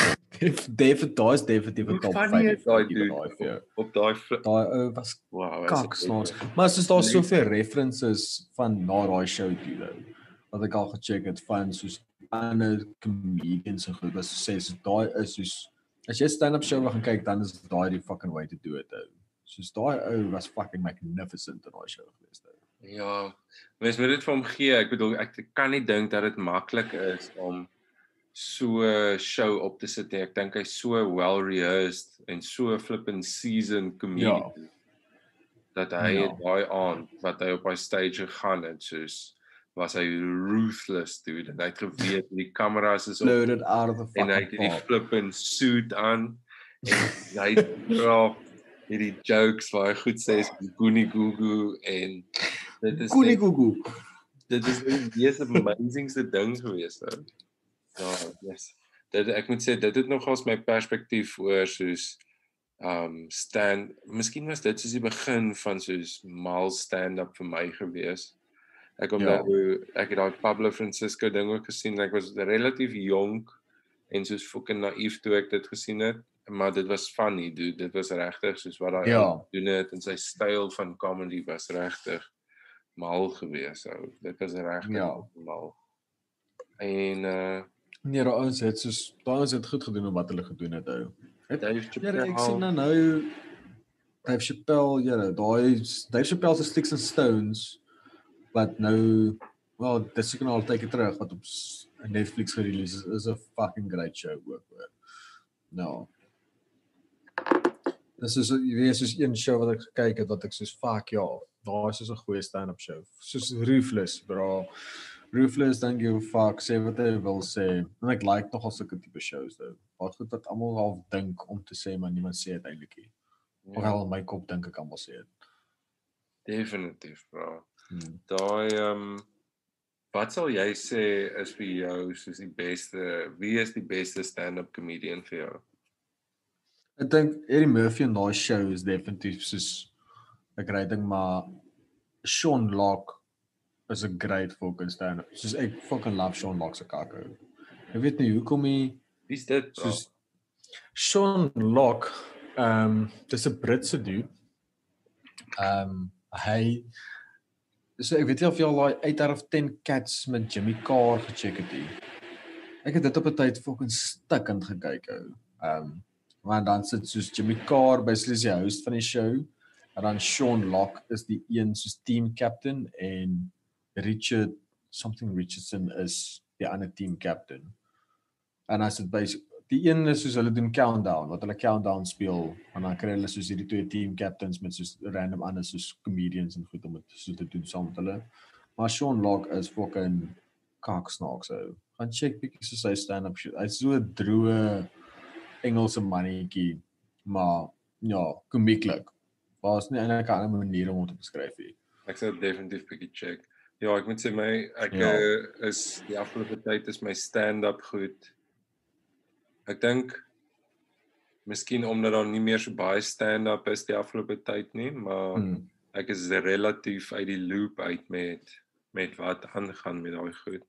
Daai is definitief 'n top 5 op daai was kaksnaaks. Maar soos daar soveel references van na daai show toe wat ek al gecheck het van soos ander comedians en goed wat sê so daai is soos as jy stand-up show wil gaan kyk dan is daai die fucking way to do it ou. Soos daai was fucking magnificent in daai show geweest ou. Ja, mens moet dit vir hom gee. Ek bedoel ek kan nie dink dat dit maklik is om so 'n show op te sit nie. Ek dink hy's so well rehearsed en so flippin seasoned comedian dat hy daai aand wat hy op hy stage gegaan het soos was hy ruthless dude. En hy het geweet die kameras is op en hy het die flippin suit aan en hy drop hierdie jokes waar hy goed sê is Goonie Goo en dit is dit is die mees amazingste ding geweest ou. Ja, yes. Ek moet sê dit het nogals my perspektief oor soos miskien was dit soos die begin van soos mal stand-up vir my gewees. Ek onthou ek het daai Pablo Francisco ding ook gesien. Ek was relatief jonk en soos fucking naïef toe ek dit gesien het, maar dit was funny dude. Dit was regtig soos wat hy doen het en sy styl van comedy was regtig mal gewees ou. Dit was regtig mal. En nee, ons het goed gedoen om wat hulle gedoen het ou. Ek sien nou Dave Chappelle, Dave Chappelle se Sticks and Stones wat nou dit seker nou al tydjie terug wat op Netflix gerelease is 'n fucking great show ook hoor. Nou. Dis is soos een show wat ek gekyk het wat ek soos fuck daar is soos 'n goeie stand-up show. Soos Ruthless, bro. Ruthless, don't give a fuck, sê wat hy wil sê. En ek like nogal sulke tipe shows though. Wat goed dat almal half dink om te sê maar niemand sê dit eintlik nie. Hoewel in my kop dink ek almal sê dit. Definitief, bro. Daai wat sal jy sê is vir jou soos wie is die beste stand-up comedian vir jou? Ek dink Eddie Murphy en daai show is definitief soos 'n great ding, maar Sean Locke is 'n great fucking stand-up. Soos ek fucking love Sean Locke se kakker. Ek weet nie hoekom wie's dit? Soos Sean Locke, dis 'n Britse dude. Hy so ek weet nie of jy al daai 8 out of 10 Cats met Jimmy Carr gecheck het nie. Ek het dit op 'n tyd fucking stikkend gekyk ou. Maar dan sit soos Jimmy Carr basically is die host van die show en dan Sean Locke is die een soos team captain en Richardson is die ander team captain. En as dit basically die een is soos hulle doen countdown, wat hulle countdown speel en dan kry hulle soos hierdie twee team captains met soos random ander soos comedians en goed om dit so te doen saam met hulle. Maar Sean Locke is fucking kaksnaaks so. Gaan check bietjie soos hy stand-up shit. Hy's so 'n droë Engelse mannetjie, maar komieklik. Daar's nie eintlik 'n ander manier om dit te beskryf nie. Ek sal definitief bietjie check. Ja, ek moet sê is die afgelope tyd is my stand-up goed. Ek dink miskien omdat daar nie meer so baie stand-up is die afgelope tyd nie, maar ek is relatief uit die loop uit met wat aangaan met daai goed.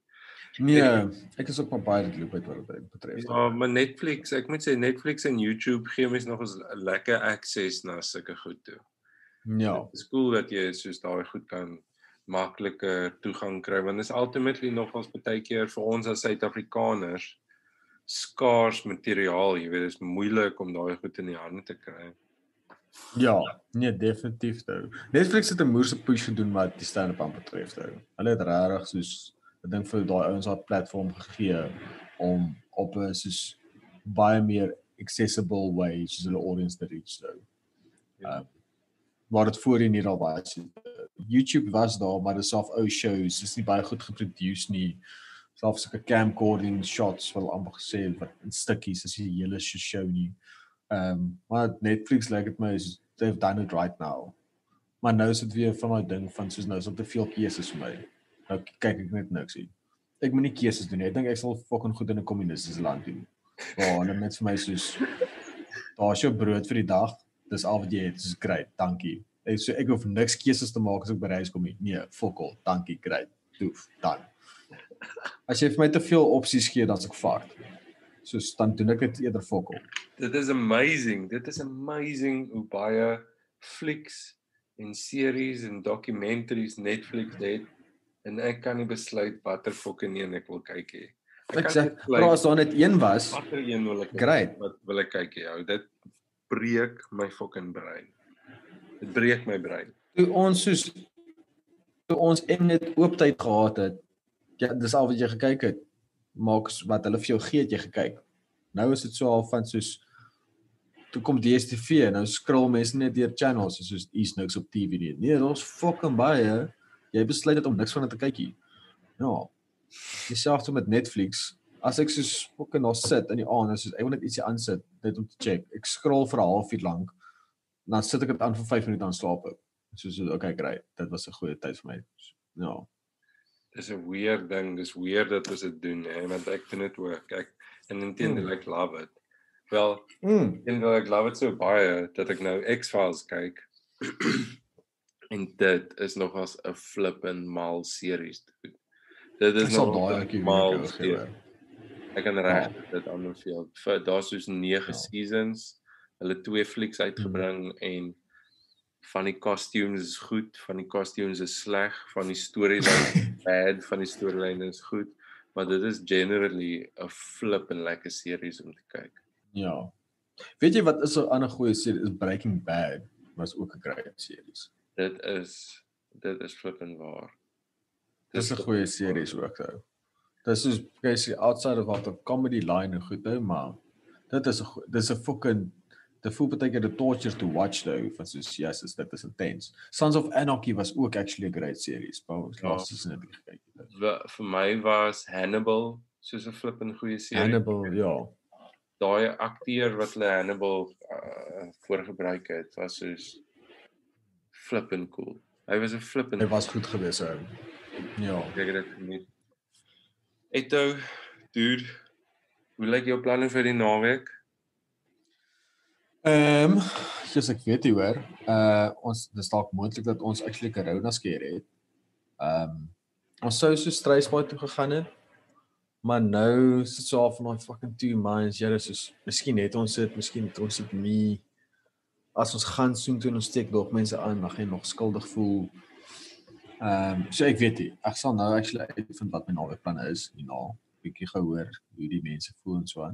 Nee, ek is ook maar baie dit wat dit betref. Ja, maar Netflix, ek moet sê Netflix en YouTube gee mens nog eens lekker access na sulke goed toe. Ja, Dit is cool dat jy soos daai goed kan makliker toegang kry want dit is ultimately nogals baie keer vir ons as Suid-Afrikaners skaars materiaal, jy weet, dit is moeilik om daai goed in die hande te kry. ja, nee, definitief nou. Netflix het 'n moerse push gedoen wat die stand-up aan betref nou. Hulle het regtig soos ek dink vir daai ouens 'n platform gegee om op 'n soos baie meer accessible way soos hulle audience te reach nou. Waar dit voorheen nie al was. YouTube was daar, maar dit is of ou shows, is nie baie goed geproduce nie. Selfs sulke camcording shots wil amper gesê wat in stukkies is die hele show nie. Maar Netflix lyk dit my is they've done it right now. Maar nou is dit weer van daai ding van soos nou is op te veel keuses vir my. Nou kyk ek net niks nie. Ek moet nie keuses doen nie. Ek dink ek sal fucking goed in 'n kommunistiese land doen. Waar hulle net vir my soos daar's jou brood vir die dag. Dis al wat jy het, dis great, dankie. Ek hoef niks keuses te maak as ek by reis kom nie. Nee, fokol, dankie, great. Doef, dan. As jy vir my te veel opsies gee, dan is ek fucked. Soos dan doen ek dit eerder fokol. Dit is amazing. Dit is amazing hoe baie flieks en series en documentaries Netflix het en ek kan nie besluit watter fucking een ek wil kyk nie. Ek sê, maar as daar net een was, watter een wil ek great. Wat wil ek kyk nie? Dit breek my fucking brein. Dit breek my brein. Toe ons net ooptyd gehad het, ja, dis al wat jy gekyk het. Maak wat hulle vir jou gee het jy gekyk. Nou is dit so al van soos toe kom DStv, nou scroll mense net deur channels, soos iets niks op TV nie. Nee, daar's fucking baie. Jy besluit net om niks van dit te kyk nie. Ja. Dieselfde met Netflix. As ek soos fucking daar sit in die aand, soos ek wil net ietsie aansit, net om te check. Ek scroll vir 'n halfuur lank. Dan sit ek dit aan vir 5 minute aan slaap ek. Soos okay, great. Dit was 'n goeie tyd vir my. Ja. Dis 'n weird ding. Dis weird dat ons dit doen, hè, want ek doen dit ook. En intendeel ek love it. Wel, ek love it so baie dat ek nou X-Files kyk. En dit is nogals 'n flippin' mal series. Dit is nog 'n mal series. Ek kan regtig dit aanbeveel. Daar's soos 9 seasons. Hulle 2 flieks uitgebring en van die costumes is goed, van die costumes is sleg, van die storyline is bad, van die storyline is goed, maar dit is generally 'n flippin' lekker series om te kyk. Ja. Weet jy wat is 'n ander goeie serie? Is Breaking Bad, was ook 'n great series. Dit is flippin' waar. Dis 'n goeie series ook nou. Dis soos basically outside of wat 'n comedy line en goed nou, maar dis 'n fucking dit voel baie keer 'n torture to watch though, van soos yes, dit is intense. Sons of Anarchy was ook actually 'n great series, maar ons laaste season het ek gekyk. Vir my was Hannibal soos 'n flippin' goeie serie. Hannibal, ja. Daai akteur wat hulle Hannibal voorgebruik het, was soos flippin' cool. Hy was goed geweest, ou. Ja. Ek het dit geniet. Eto, dude, hoe lyk jou planne vir die naweek? Soos ek weet jy hoor, ons dis dalk moontlik dat ons actually corona scare het. Ons sou so Struisbaai toe gegaan het, maar nou sit so al van daai fucking 2 months, jy is soos miskien het ons dit nie. As ons gaan soontoe en ons steek nog mense aan, dan gaan jy nog skuldig voel. So ek weet nie, ek sal nou actually uitvind wat my naweekplanne is, hierna, bietjie gehoor hoe die mense voel en so aan.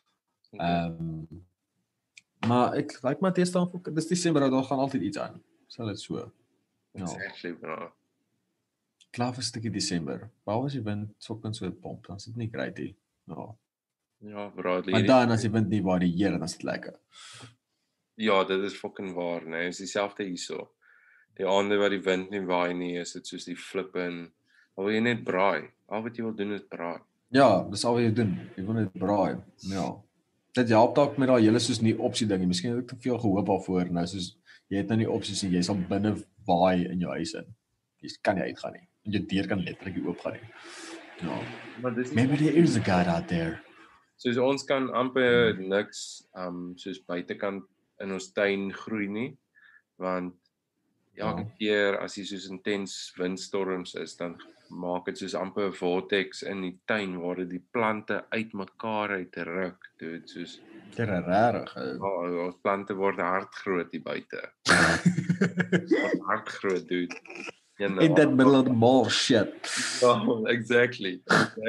Maar ek like maar dit staan vir dis Desember, daar gaan altyd iets aan. Sal dit so. Ja. Exactly, bro. Klaar vir 'n stukkie Desember. Behalwe as jy wind sokken so pomp, dan is dit nie great nie. Ja. Ja, bro. Maar dan as jy wind nie varieer, dan is dit lekker. Ja, dit is fucking waar, nee, is dieselfde hierso. Die aande wat die wind nie waai nie, is dit soos die flippin. Al wil jy net braai. Al wat jy wil doen is braai. Ja, dis al wat jy doen. Jy wil net braai. Ja. Dit help dalk met daai hele soos nie opsie ding nie. Miskien het ek te veel gehoop daarvoor. Nou soos jy het nou nie opsies en jy sal binne waai in jou huis in. Jy kan nie uitgaan nie. En jou deur kan letterlik nie oop gaan nie. Ja. Maar dis maybe there is a God out there. Soos ons kan amper niks soos buitekant in ons tuin groei nie, want elke keer as jy soos intens windstorms is, dan maak dit soos amper 'n vortex in die tuin waar dit die plante uitmekaar uitruk, dude, soos Dit is rarig. ons plante word hardgroot hier buite. Word hardgroot, dude. In that middle of the mall shit. Oh, exactly.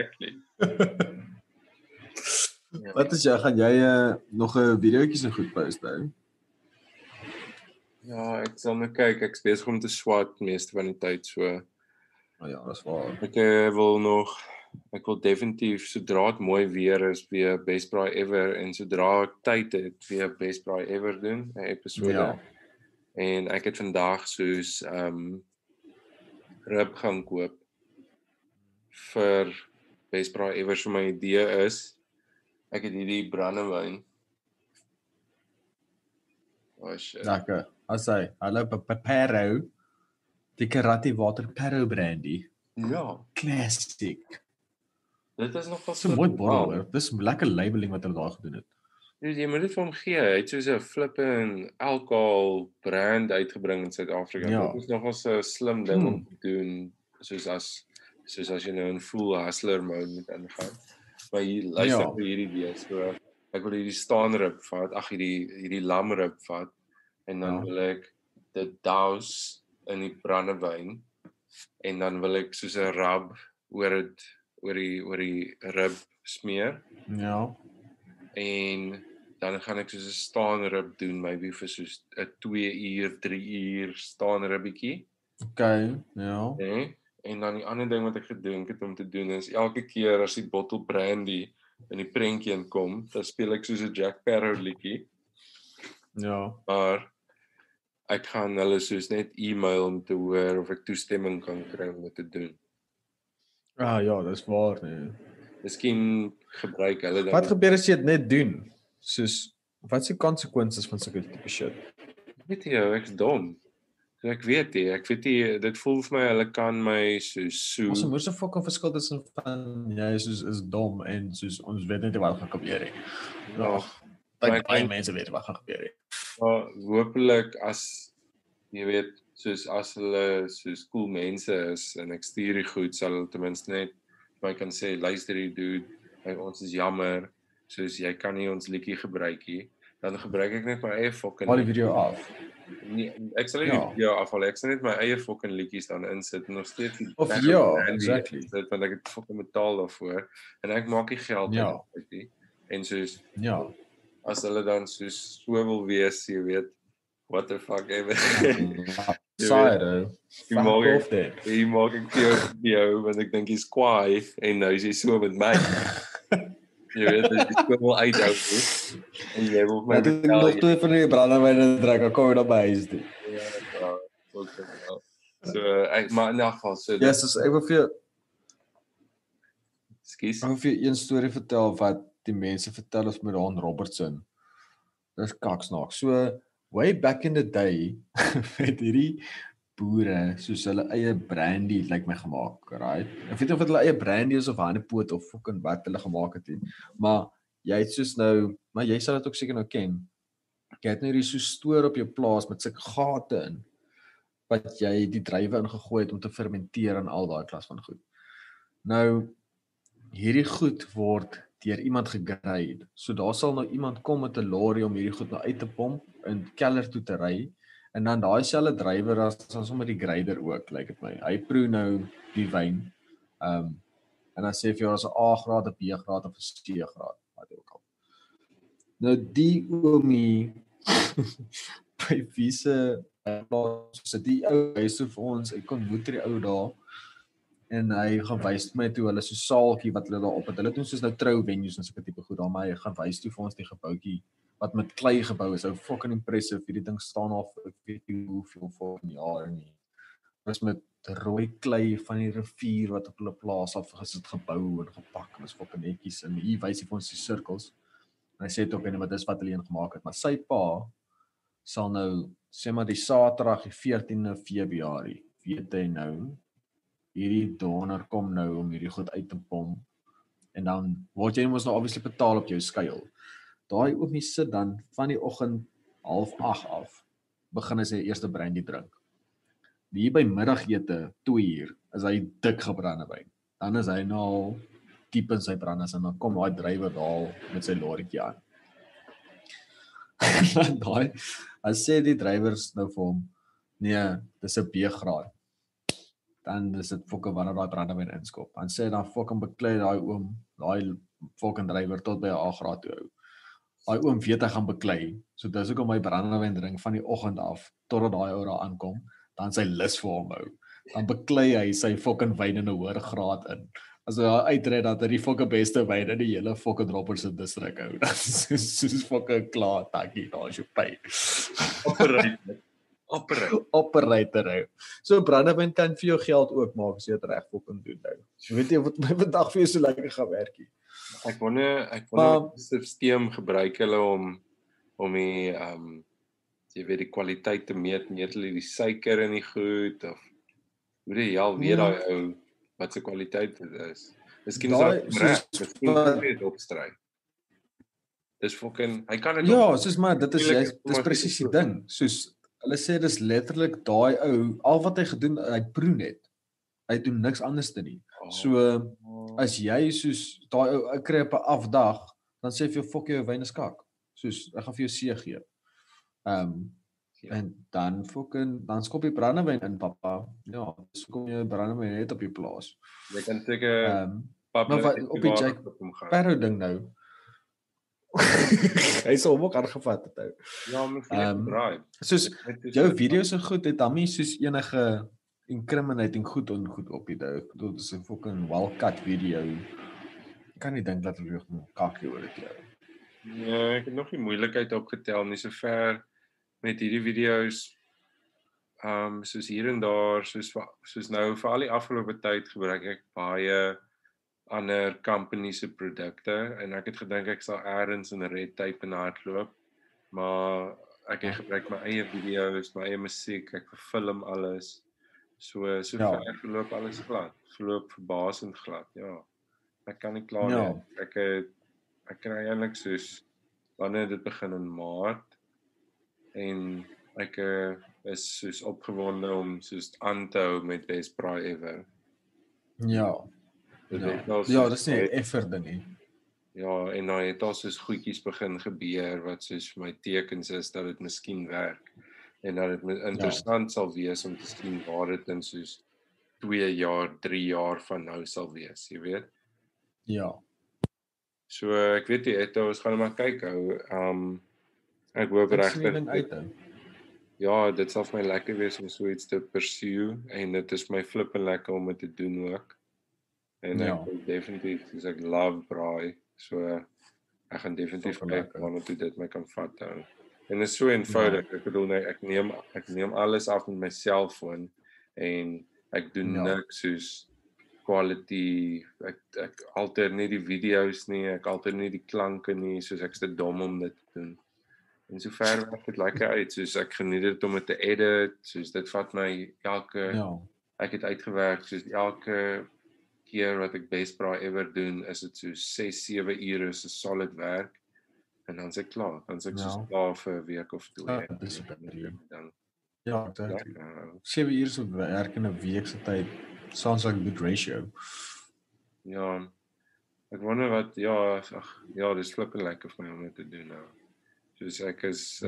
Wat is jy, gaan jy nog 'n videoetjies en goed post hou? Ja, ek sal nou kyk, ek's besig om te swat meeste van die tyd so. Ja, dis waar. Ek wil definitief sodra dit mooi weer is weer Best Braai Ever en sodra ek tyd het weer Best Braai Ever doen, 'n episode. Ja. En ek het vandag soos rib gaan koop vir Best Braai Ever. So my idee is ek het hierdie brandewyn. Oh shit. Lekker. As hy, hallo Perro. Die Karate Water Perro brandy. Ja, Classic. dit is nog So mooi bottel hoor. Dis lekker labeling wat hulle daar gedoen het. Jy moet dit vir hom gee. Hy het soos 'n flippin alcohol brand uitgebring in Suid-Afrika. Ja. Dit is nogals 'n slim ding om te doen, soos as jy nou in full hustler mode moet ingaan. Maar hier luister vir hierdie weer. So ek wil hierdie staanrib vat, hierdie lamrib vat en dan wil ek dit douse in die brandewyn en dan wil ek soos 'n rub oor die rib smeer. Ja. En dan gaan ek soos 'n staanrib doen, maybe vir soos 'n 2 uur, 3 uur staanribbetjie. Okay, ja. Nee. En dan die ander ding wat ek gedink het om te doen is elke keer as die bottel brandy in die prentjie inkom, dan speel ek soos 'n Jack Sparrow liedjie. Ja. Maar ek gaan hulle soos net e-mail om te hoor of ek toestemming kan kry om dit te doen. Ja, dis waar nee. Miskien gebruik hulle dan. Wat gebeur as jy dit net doen? Soos wat se konsekwensies van sulke tipe shit? Weet jy, ek's dom. So ek weet nie, dit voel vir my hulle kan my soos Ons moet so fucking verskil tussen van jy is dom en soos ons weet net wat gaan gebeur nie. Ja. Baie mense weet wat gaan gebeur nie. Maar hopelik as jy weet, soos as hulle soos cool mense is en ek stuur die goed, sal hulle ten minste net my kan sê, luister hier dude, ons is jammer, soos jy kan nie ons liedjie gebruik nie. Dan gebruik ek net my eie fucking Haal die video af. Nee, ek sal nie die video afhaal, ek sal net my eie fucking liedjies dan insit en nog steeds Of ja, exactly. Dit want ek het fucking betaal daarvoor en ek maak nie geld uit nie. En soos as hulle dan soos so wil wees, jy weet, what the fuck ever. Side. Jy maak ek vir jou want ek dink jy's kwaai en nou is jy so met my. Jy weet, dit is wel uithou nie. En jy wil my vertel. Nog 2 van die brandewyne drink, dan kom jy dan by huis toe. Ja, ook wel. So, maar in elk geval, so ja, so ek wil vir jou Ekskuus. Ek wil vir jou een storie vertel wat die mense vertel ons met Ron Robertson. Dis kaksnaak. So, way back in the day, het hierdie boere soos hulle eie brandy my gemaak, right? Ek weet nie of dit hulle eie brandy is of handepoot of fucking wat hulle gemaak het nie. Maar jy het soos nou, maar jy sal dit ook seker nou ken. Jy het nou hierdie so stoor op jou plaas met sulke gate in wat jy die druiwe ingegooi het om te fermenteer en al daai klas van goed. Nou hierdie goed word deur iemand gegrade. So daar sal nou iemand kom met 'n lorry om hierdie goed nou uit te pomp en keller toe te ry. En dan daai selfe drywer as sommer die grader ook, lyk dit my. Hy proe nou die wyn. En dan sê vir jou as 'n A graad, 'n B graad of 'n C graad, wat ook al. Nou die oomie by wiese sit die ou huis vir ons. Ek kon moet die ou daar en hy gaan wys my toe hulle so saaltjie wat hulle daar op het. Hulle doen soos nou trou venues en sulke tipe goed daar, maar hy gaan wys toe vir ons die gebouetjie wat met klei gebou is. Ou fucking impressive. Hierdie ding staan al ek weet nie hoeveel volgende jaar nie. Dit is met rooi klei van die rivier wat op hulle plaas af gesit gebou en gepak en is fucking netjies en hier wys hy vir ons die sirkels. En hy sê ook en wat is wat hulle gemaak het, maar sy pa sal nou sê maar die Saterdag die 14de Februarie weet hy nou hierdie donor kom nou om hierdie goed uit te pomp en dan word jy mos nou obviously betaal op jou skuil. Daai oomie sit dan van die oggend 7:30 af begin hy sy eerste brandy drink. hier by middagete 2:00 is hy dik gebrandewyn. Dan is hy nou diep in sy brandes en dan kom daai drywer daar met sy lorrietjie aan. Hy sê die drywers nou vir hom, nee, dis 'n B-graad. Dan is dit fucking wanneer daai brandewyn inskop. Dan sê dan fucking beklei daai oom, daai fucking drywer tot by 'n A-graad toe hou. Daai oom weet hy gaan beklei. So dis hoekom hy brandewyn drink van die oggend af totdat daai ou daar aankom, dan sy lus vir hom hou. Dan beklei hy sy fucking wyn in 'n hoër graad in. As hy uitred dat hy die fucking beste wyn in die hele fucking Droppers se distrik hou. Dat is soos fucking klaar takkie, daar is jou pyn. Operator hou. So brandewyn kan vir jou geld ook maak as jy dit reg fucking doen nou. Jy weet jy wat my vandag vir jou so lekker gaan werk nie. Ek wonder wat stelsel gebruik hulle om die jy weet die kwaliteit te meet hulle die suiker in die goed of hoe die hel weet daai ou wat se kwaliteit dit is. Miskien is dit net opstry. Dis fucking hy kan dit ja, soos maar dit is presies die ding. Soos hulle sê dis letterlik daai ou al wat hy gedoen hy proe net. Hy doen niks anders te nie. So as jy soos daai ou ek kry op 'n afdag, dan sê vir jou fok jou wyn is kak. Soos ek gaan vir jou C gee. En dan fucking dan skop jy brandewyn in pappa. Ja, dis kom jy brandewyn net op die plaas. Jy kan seker maar wat op die Jack Sparrow ding nou. Hy sou hom ook aangevat het ou. Ja, moet draai. Soos jou video's en goed het dan nie soos enige incriminating goed op die dou. Ek bedoel dis 'n fucking well-cut video. Ek kan nie dink dat hulle nog kakkie oor dit hou. Ja, ek het nog nie moeilikheid opgetel nie sover met hierdie video's. Soos hier en daar, soos nou vir al die afgelope tyd gebruik ek baie ander companies se produkte en ek het gedink ek sal eers in 'n red tape en hardloop, maar ek gebruik my eie video's, my eie musiek, ek film alles. So ver verloop alles glad. Verloop verbasend glad. Ja. Ek kan nie klaar nie. Ek kry eintlik soos wanneer dit begin in Maart en ek is soos opgewonde om soos aan te hou met Best Braai Ever. Ja. Ja, dis nie 'n effort ding nie. Ja, en nou het al soos goedjies begin gebeur wat soos vir my tekens is dat dit miskien werk en dat dit interessant sal wees om te sien waar dit in soos 2 jaar, 3 jaar van nou sal wees, jy weet. Ja. So ek weet jy ons gaan maar kyk hou. Ek hoop regtig. Ja, dit sal vir my lekker wees om so iets te pursue en dit is my flippend lekker om dit te doen ook. En ek definitief, soos ek love braai, so ek gaan definitief kyk wanneer dit my kan vat hou. En dit is so eenvoudig, ek bedoel ek neem alles af met my selfoon en ek doen niks soos quality, ek alter nie die video's nie, ek alter nie die klanke nie, soos ek's te dom om dit te doen. En sover werk dit lekker uit, soos ek geniet dit om dit te edit, soos dit vat my ek het uitgewerk, soos elke keer wat ek Best Braai Ever doen, is dit so 6-7 ure se solid werk en dan is ek klaar. Dan is ek so klaar vir 'n week of 2. Dis dan. Ja, dit. 7 ure se werk in 'n week se tyd sounds like a good ratio. Ja. Ek wonder wat dis flippend lekker vir my om dit te doen nou. Soos ek is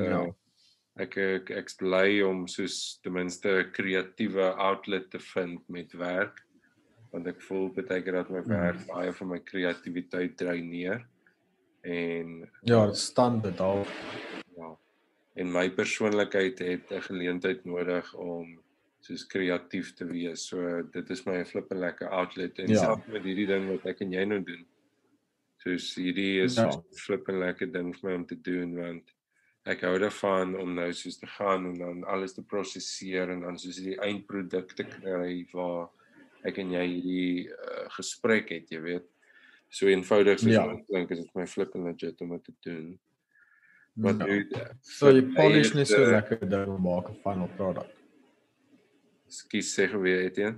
ek's bly om soos ten minste 'n kreatiewe outlet te vind met werk. Want ek voel baie keer dat my werk baie van my kreatiwiteit dreineer en dit staan bedaal. Ja. En my persoonlikheid het 'n geleentheid nodig om soos kreatief te wees. So dit is my flippend lekker outlet en selfs met hierdie ding wat ek en jy nou doen. Soos hierdie is flippend lekker ding vir my om te doen want ek hou daarvan om nou soos te gaan en dan alles te prosesseer en dan soos die eindproduk te kry waar ek en jy hierdie gesprek het, jy weet. So eenvoudig soos dit klink, is dit my flipping legit om dit te doen. Maar so jy polish net so lekker ding om maak 'n final product. Skus sê weer Etienne.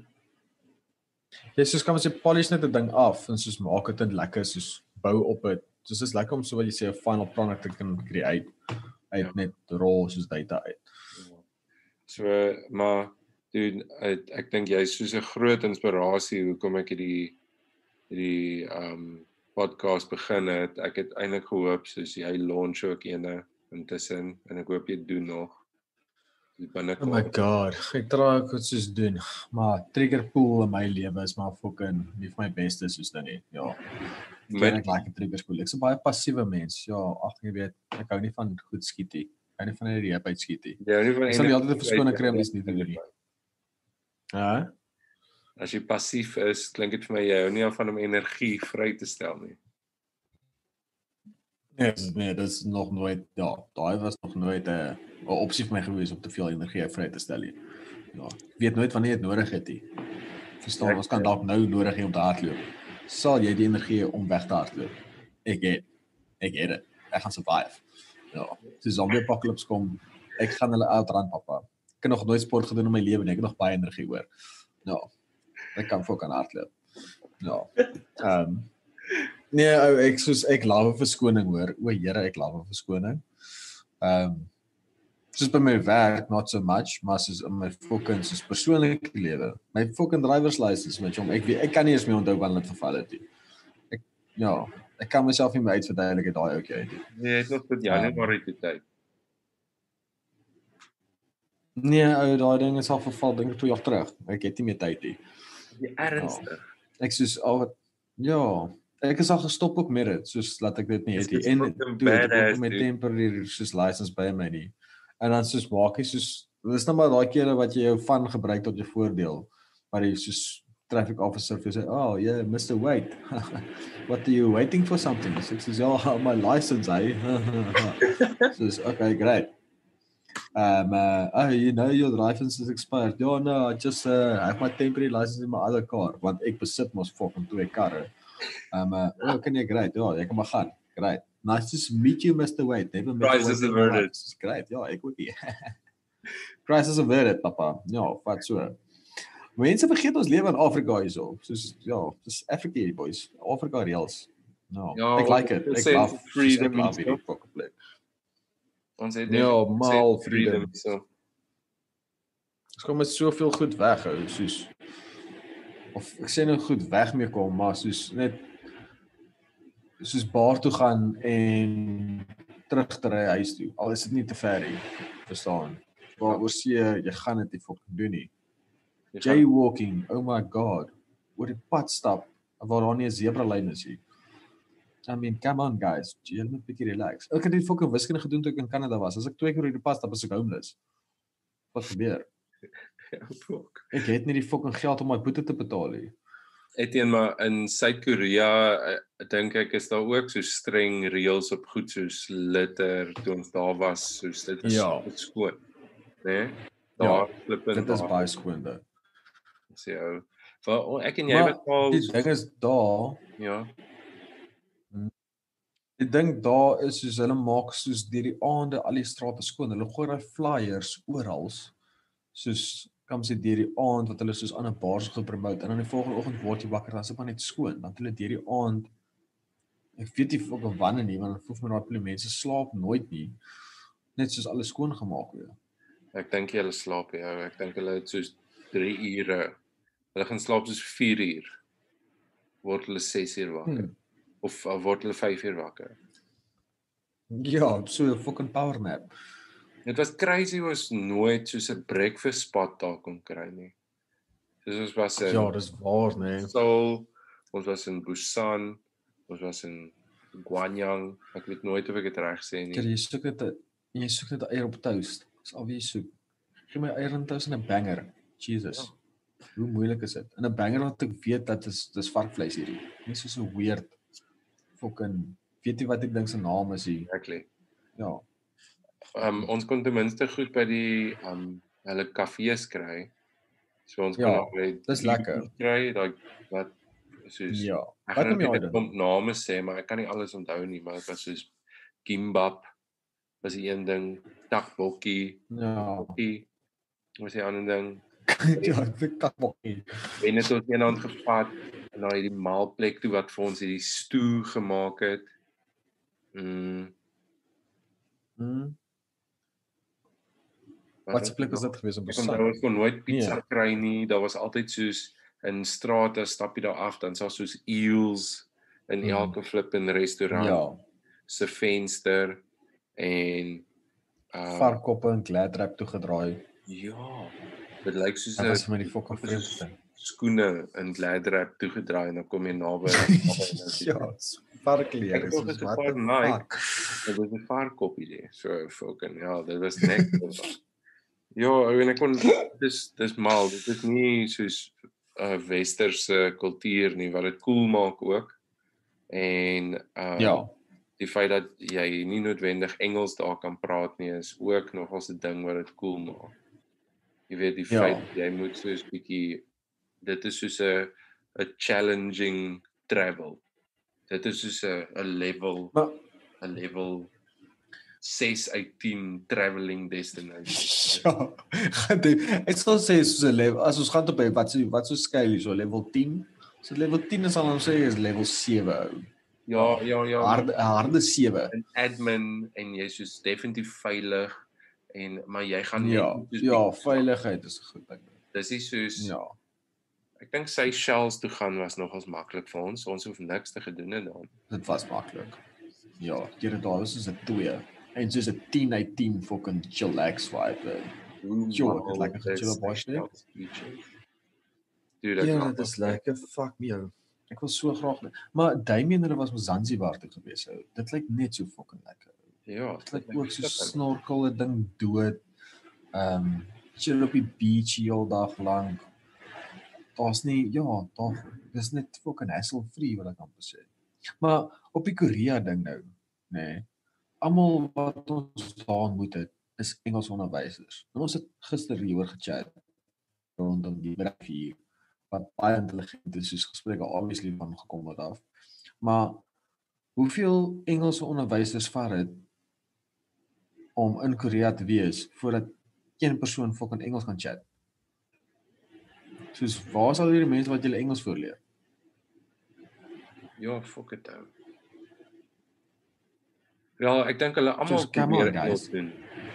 Ja, soos kan ons jy polish net 'n ding af en soos maak dit lekker soos bou op dit. Soos is lekker om so wat jy sê 'n final product te kan create uit net raw soos data uit. So maar Dude, ek dink jy's soos 'n groot inspirasie hoekom ek hierdie podcast begin het. Ek het eintlik gehoop soos jy launch ook ene intussen en ek hoop jy doen nog Oh my god, ek try ook iets soos doen, maar trigger pool in my lewe is maar fucking nie vir my beste soos dit nie. Ja. Ek like 'n trigger pool. Ek's 'n baie passiewe mens. Ja, ag jy weet, ek hou nie van goed skiet nie. Ek hou nie van die reep uit skiet nie. Ek sal nie altyd 'n verskoning kry om iets nie te doen nie. Ja. As jy passief is, klink dit vir my jy hou nie af van om energie vry te stel nie. Nee, dit is nog nooit, ja, daai was nog nooit 'n opsie vir my gewees om te veel energie vry te stel nie. Ja, ek weet nooit wanneer jy dit nodig het nie. Verstaan, ons kan dalk nou nodig hê om te hardloop. Sal jy die energie om weg te hardloop? Ek het dit. Ek gaan survive. Ja, as die zombie apocalypse kom, ek gaan hulle outrun, pappa. Ek het nog nooit sport gedoen in my lewe nie. Ek het nog baie energie oor. Ja, ek kan fucking hardloop. Ja. Nee, ek love 'n verskoning hoor. O Here, ek love 'n verskoning. Soos by my werk, not so much, maar soos in my fucking soos persoonlike lewe. My fucking driver's license met hom. Ek kan nie eens meer onthou wanneer dit verval het nie. Ek kan myself nie meer uitverduidelik daai ouetjie. Nee, dit was tot Januarie toe tyd. Nee, daai ding is al verval dink ek 2 jaar terug. Ek het nie meer tyd nie. Die ernstig. Ek soos al ek is al gestop ook met dit, soos laat ek dit nie het nie. En toe ek my temporary soos license by my nie. En dan soos maak jy soos dis nou maar daai kere wat jy jou van gebruik tot jou voordeel. Maar jy soos traffic officer sê, "Oh, yeah, Mr. Wait. What are you waiting for something?" So says, "Oh, my license, eh?" Says, "Okay, great. You know your license is expired." "Oh, no, I just have my temporary license in my other car." Want ek besit mos fucking 2 karre. Okay, great. Ja, ek kan maar gaan. Great. Nice to meet you, Mr. Wait. Never met Crisis averted. Great. Ja, ek ook nie. Crisis averted, papa. Ja, vat so. Mense vergeet ons lewe in Afrika hierso. Soos dis Africa hier, boys. Afrika reels. No. Ek like it. Ek love freedom hierdie fucking plek. Ons het mal freedom. So. Ons kom met soveel goed weghou, soos of ek sê nou goed weg mee kom, maar soos net soos bar toe gaan en terug te ry huis toe. Al is dit nie te ver nie. Verstaan? Waaroor jy gaan dit nie fucking doen nie. Jaywalking, oh my god. Oor die pad stap waar daar nie 'n zebralyn is nie. I mean, come on guys, jy moet 'n bietjie relax. Ek het dit fucking wiskunde gedoen toe ek in Kanada was. As ek 2 keer oor die pad stap, is ek homeless. Wat gebeur? Ek het nie die fucking geld om my boete te betaal nie. Etienne, maar in Suid-Korea dink ek is daar ook so streng reëls op goed soos litter toe ons daar was, soos dit is skoon, né? Daar dit is baie skoon daar. So, vir ek en jy wat al die ding is daar. Ja. Die ding daar is soos hulle maak soos deur die aande al die strate skoon. Hulle gooi daai flyers oral, soos kan sê deur die aand wat hulle soos ander bars gepromote en dan die volgende oggend word jy wakker dan is dit maar net skoon. Dan hulle deur die aand ek weet nie of wanneer nie, want voel my daai mense slaap nooit nie. Net soos alles skoon gemaak word. Ek dink hulle slaap ja, ek dink hulle het soos 3 ure. Hulle gaan slaap soos 4 uur. Word hulle 6 uur wakker. Of word hulle 5 uur wakker. Ja, so 'n fucking power nap. Dit was crazy, was nooit soos 'n breakfast spot daar kon kry nie. Dis ons was in ja, dis waar, nee. Seoul, ons was in Busan, ons was in Gwangyang. Ek weet nooit of ek dit reg sê nie. Jy soek dit eier op toast. Dis al wie jy soek. Gee my eier op toast en 'n banger. Jesus. Ja. Hoe moeilik is dit? En 'n banger wat ek weet dat dis varkvleis hierdie. Nie so 'n weird fucking weet jy wat die ding se naam is hier. Exactly. Ja. Ons kon ten minste goed by die hulle kafees kry. So ons kon albei dis lekker kry daai wat soos ja. Ek gaan nie net name sê, maar ek kan nie alles onthou nie, maar dit was soos kimbap was die een ding, takbokkie. Ja. Was die ander ding. Ja, ek takbokkie. En dit het eendag gevat na hierdie maalplek toe wat vir ons hierdie stew gemaak het. Wat se plek is dit gewees in Ek onthou Busan? ek kon nooit pizza Nee. kry nie. Daar was altyd soos in strate stap jy daar af, dan sal soos eels in elke flippende restaurant Ja, se venster en varkkoppe en gladrap toegedraai. ja, dit lyk soos Dit was vir my die fucking vreemdste ding. skoene in gladrap toegedraai en dan kom jy naby. Ja, varkleer Ek is dink soos dit is wat paar the Nike. fuck. Dit was 'n varkkoppie daar. So fucking ja, dit was net ja, en ek kon dis mal, dit is nie soos 'n westerse kultuur nie wat dit cool maak ook. En Ja, die feit dat jy nie noodwendig Engels daar kan praat nie is ook nogals 'n ding wat dit cool maak. Jy weet die feit jy moet soos bietjie dit is soos 'n challenging travel. Dit is soos 'n level maar 'n level 6 uit 10 travelling destination. ja, ek sal sê soos 'n level, as ons gaan op wat so skaal hier so level 10. So level 10 is al ons sê is level 7 ou. Ja, Harde 7. in admin en jy soos definitief veilig en maar jy gaan Ja, net soos ja, veiligheid is 'n goed ding. dis is soos Ja, ek dink Seychelles toe gaan was nogals maklik vir ons. Ons hoef niks te gedoen het dan. dit was maklik. Ja, dit daar was soos 'n 2 en soos 'n 10 uit 10 fucking chillax vibe. Jo, dit lekker gechill op baie plek. Dude, Ja, dit is lekker. Fuck me ou. Ek wil so graag. Maar Damien hulle was met Zanzibar toe gewees ou. Dit lyk net so fucking lekker. Ja, Dit lyk ook so snorkel 'n ding dood. Chill op die beach heel dag lank. Daar's nie dis net fucking hassle-free wat ek kan sê. Maar op die Korea ding nou, nê. Almal wat ons daar ontmoet het, is Engels onderwysers. En ons het gister hieroor gechat rondom die bedryf hier wat baie intelligent is, soos gesprekke obviously van gekom het af. Maar hoeveel Engelse onderwysers vat dit om in Korea te wees voordat een persoon fucking Engels kan chat? Soos waar sal hierdie mense wat julle Engels voorleer? Ja, fuck it ou. Ja, ek dink hulle almal Just come on, Engels guys. doen.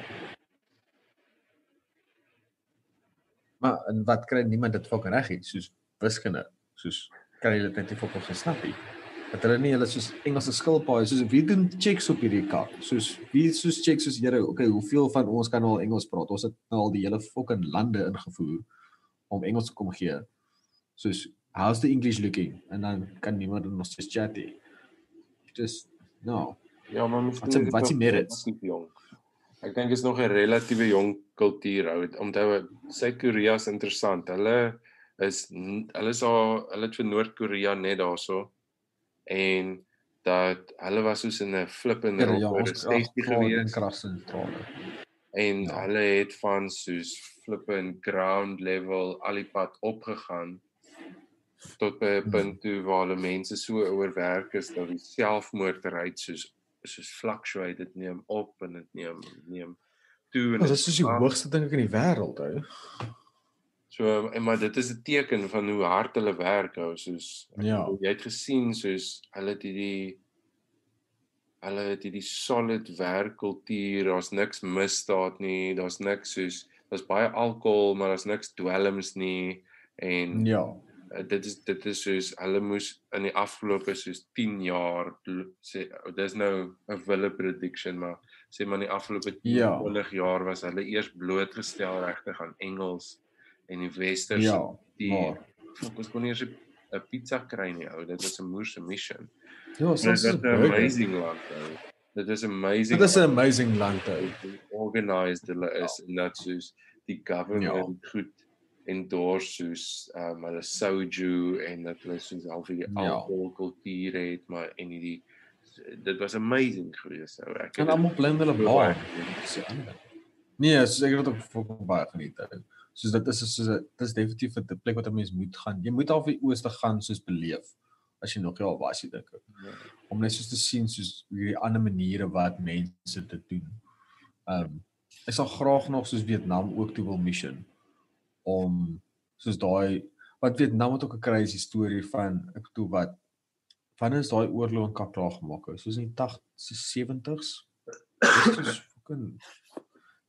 Maar en wat kry niemand dit fucking reg nie, soos wiskunde, soos kan jy dit net nie fucking gesnap nie. Dat hulle nie hulle soos Engelse skilpaaie, soos wie doen checks op hierdie kak? Soos wie soos checks soos Here, okay, hoeveel van ons kan al Engels praat? Ons het nou al die hele fucking lande ingevoer om Engels te kom gee. Soos how's the English looking? En dan kan niemand nog steeds chat nie. Just no. Ja, maar miskien Wat is die merits? jong. Ek dink is nog 'n relatiewe jong kultuur ou. Onthou, Suid-Korea is interessant. Hulle het vir Noord-Korea net daarso en dat hulle was soos in 'n flippende Ja, oor ons 60 gewees kragsentrale. en Ja. hulle het van soos flippend ground level al die pad opgegaan tot by 'n punt toe waar hulle mense so oorwerk is dat die selfmoordrate soos fluctuate, dit neem op en dit neem toe en Dit is soos die hoogste ding in die wêreld, ou. so maar dit is 'n teken van hoe hard hulle werk ou, soos Ja. jy het gesien soos hulle het hierdie solid werkkultuur, daar's niks misdaad nie, daar's baie alkohol, maar daar's niks dwelms nie en Ja. dit is soos hulle moes in die afgelope soos 10 jaar sê dis nou 'n wille prediction maar sê maar in die afgelope 20 jaar was hulle eers blootgestel regtig aan Engels en die westerse ons kon nie eers 'n pizza kry nie ou, dit was 'n moerse mission. Ja, Dit is 'n amazing land ou. Dit is amazing. Dit is 'n amazing land ou. Organized hulle is en dat soos die government goed endorse soos hulle soju en dat hulle soos al die alkoholkultuur het, maar en dit was amazing geweest ou. Ek en almal bly hulle baie. Nee, soos ek het ook baie geniet. Soos dit is definitief 'n plek wat 'n mens moet gaan. Jy moet al vir die ooste gaan soos beleef as jy nog al was, dink ek. Om net soos te sien soos hierdie ander maniere wat mense dit doen. Ek sal graag nog soos Vietnam ook toe wil mission om soos daai wat Vietnam het ook 'n crazy storie van ek bedoel wat wanneer is daai oorlog in klaar gemaak? Soos in die 70s. Dis fucking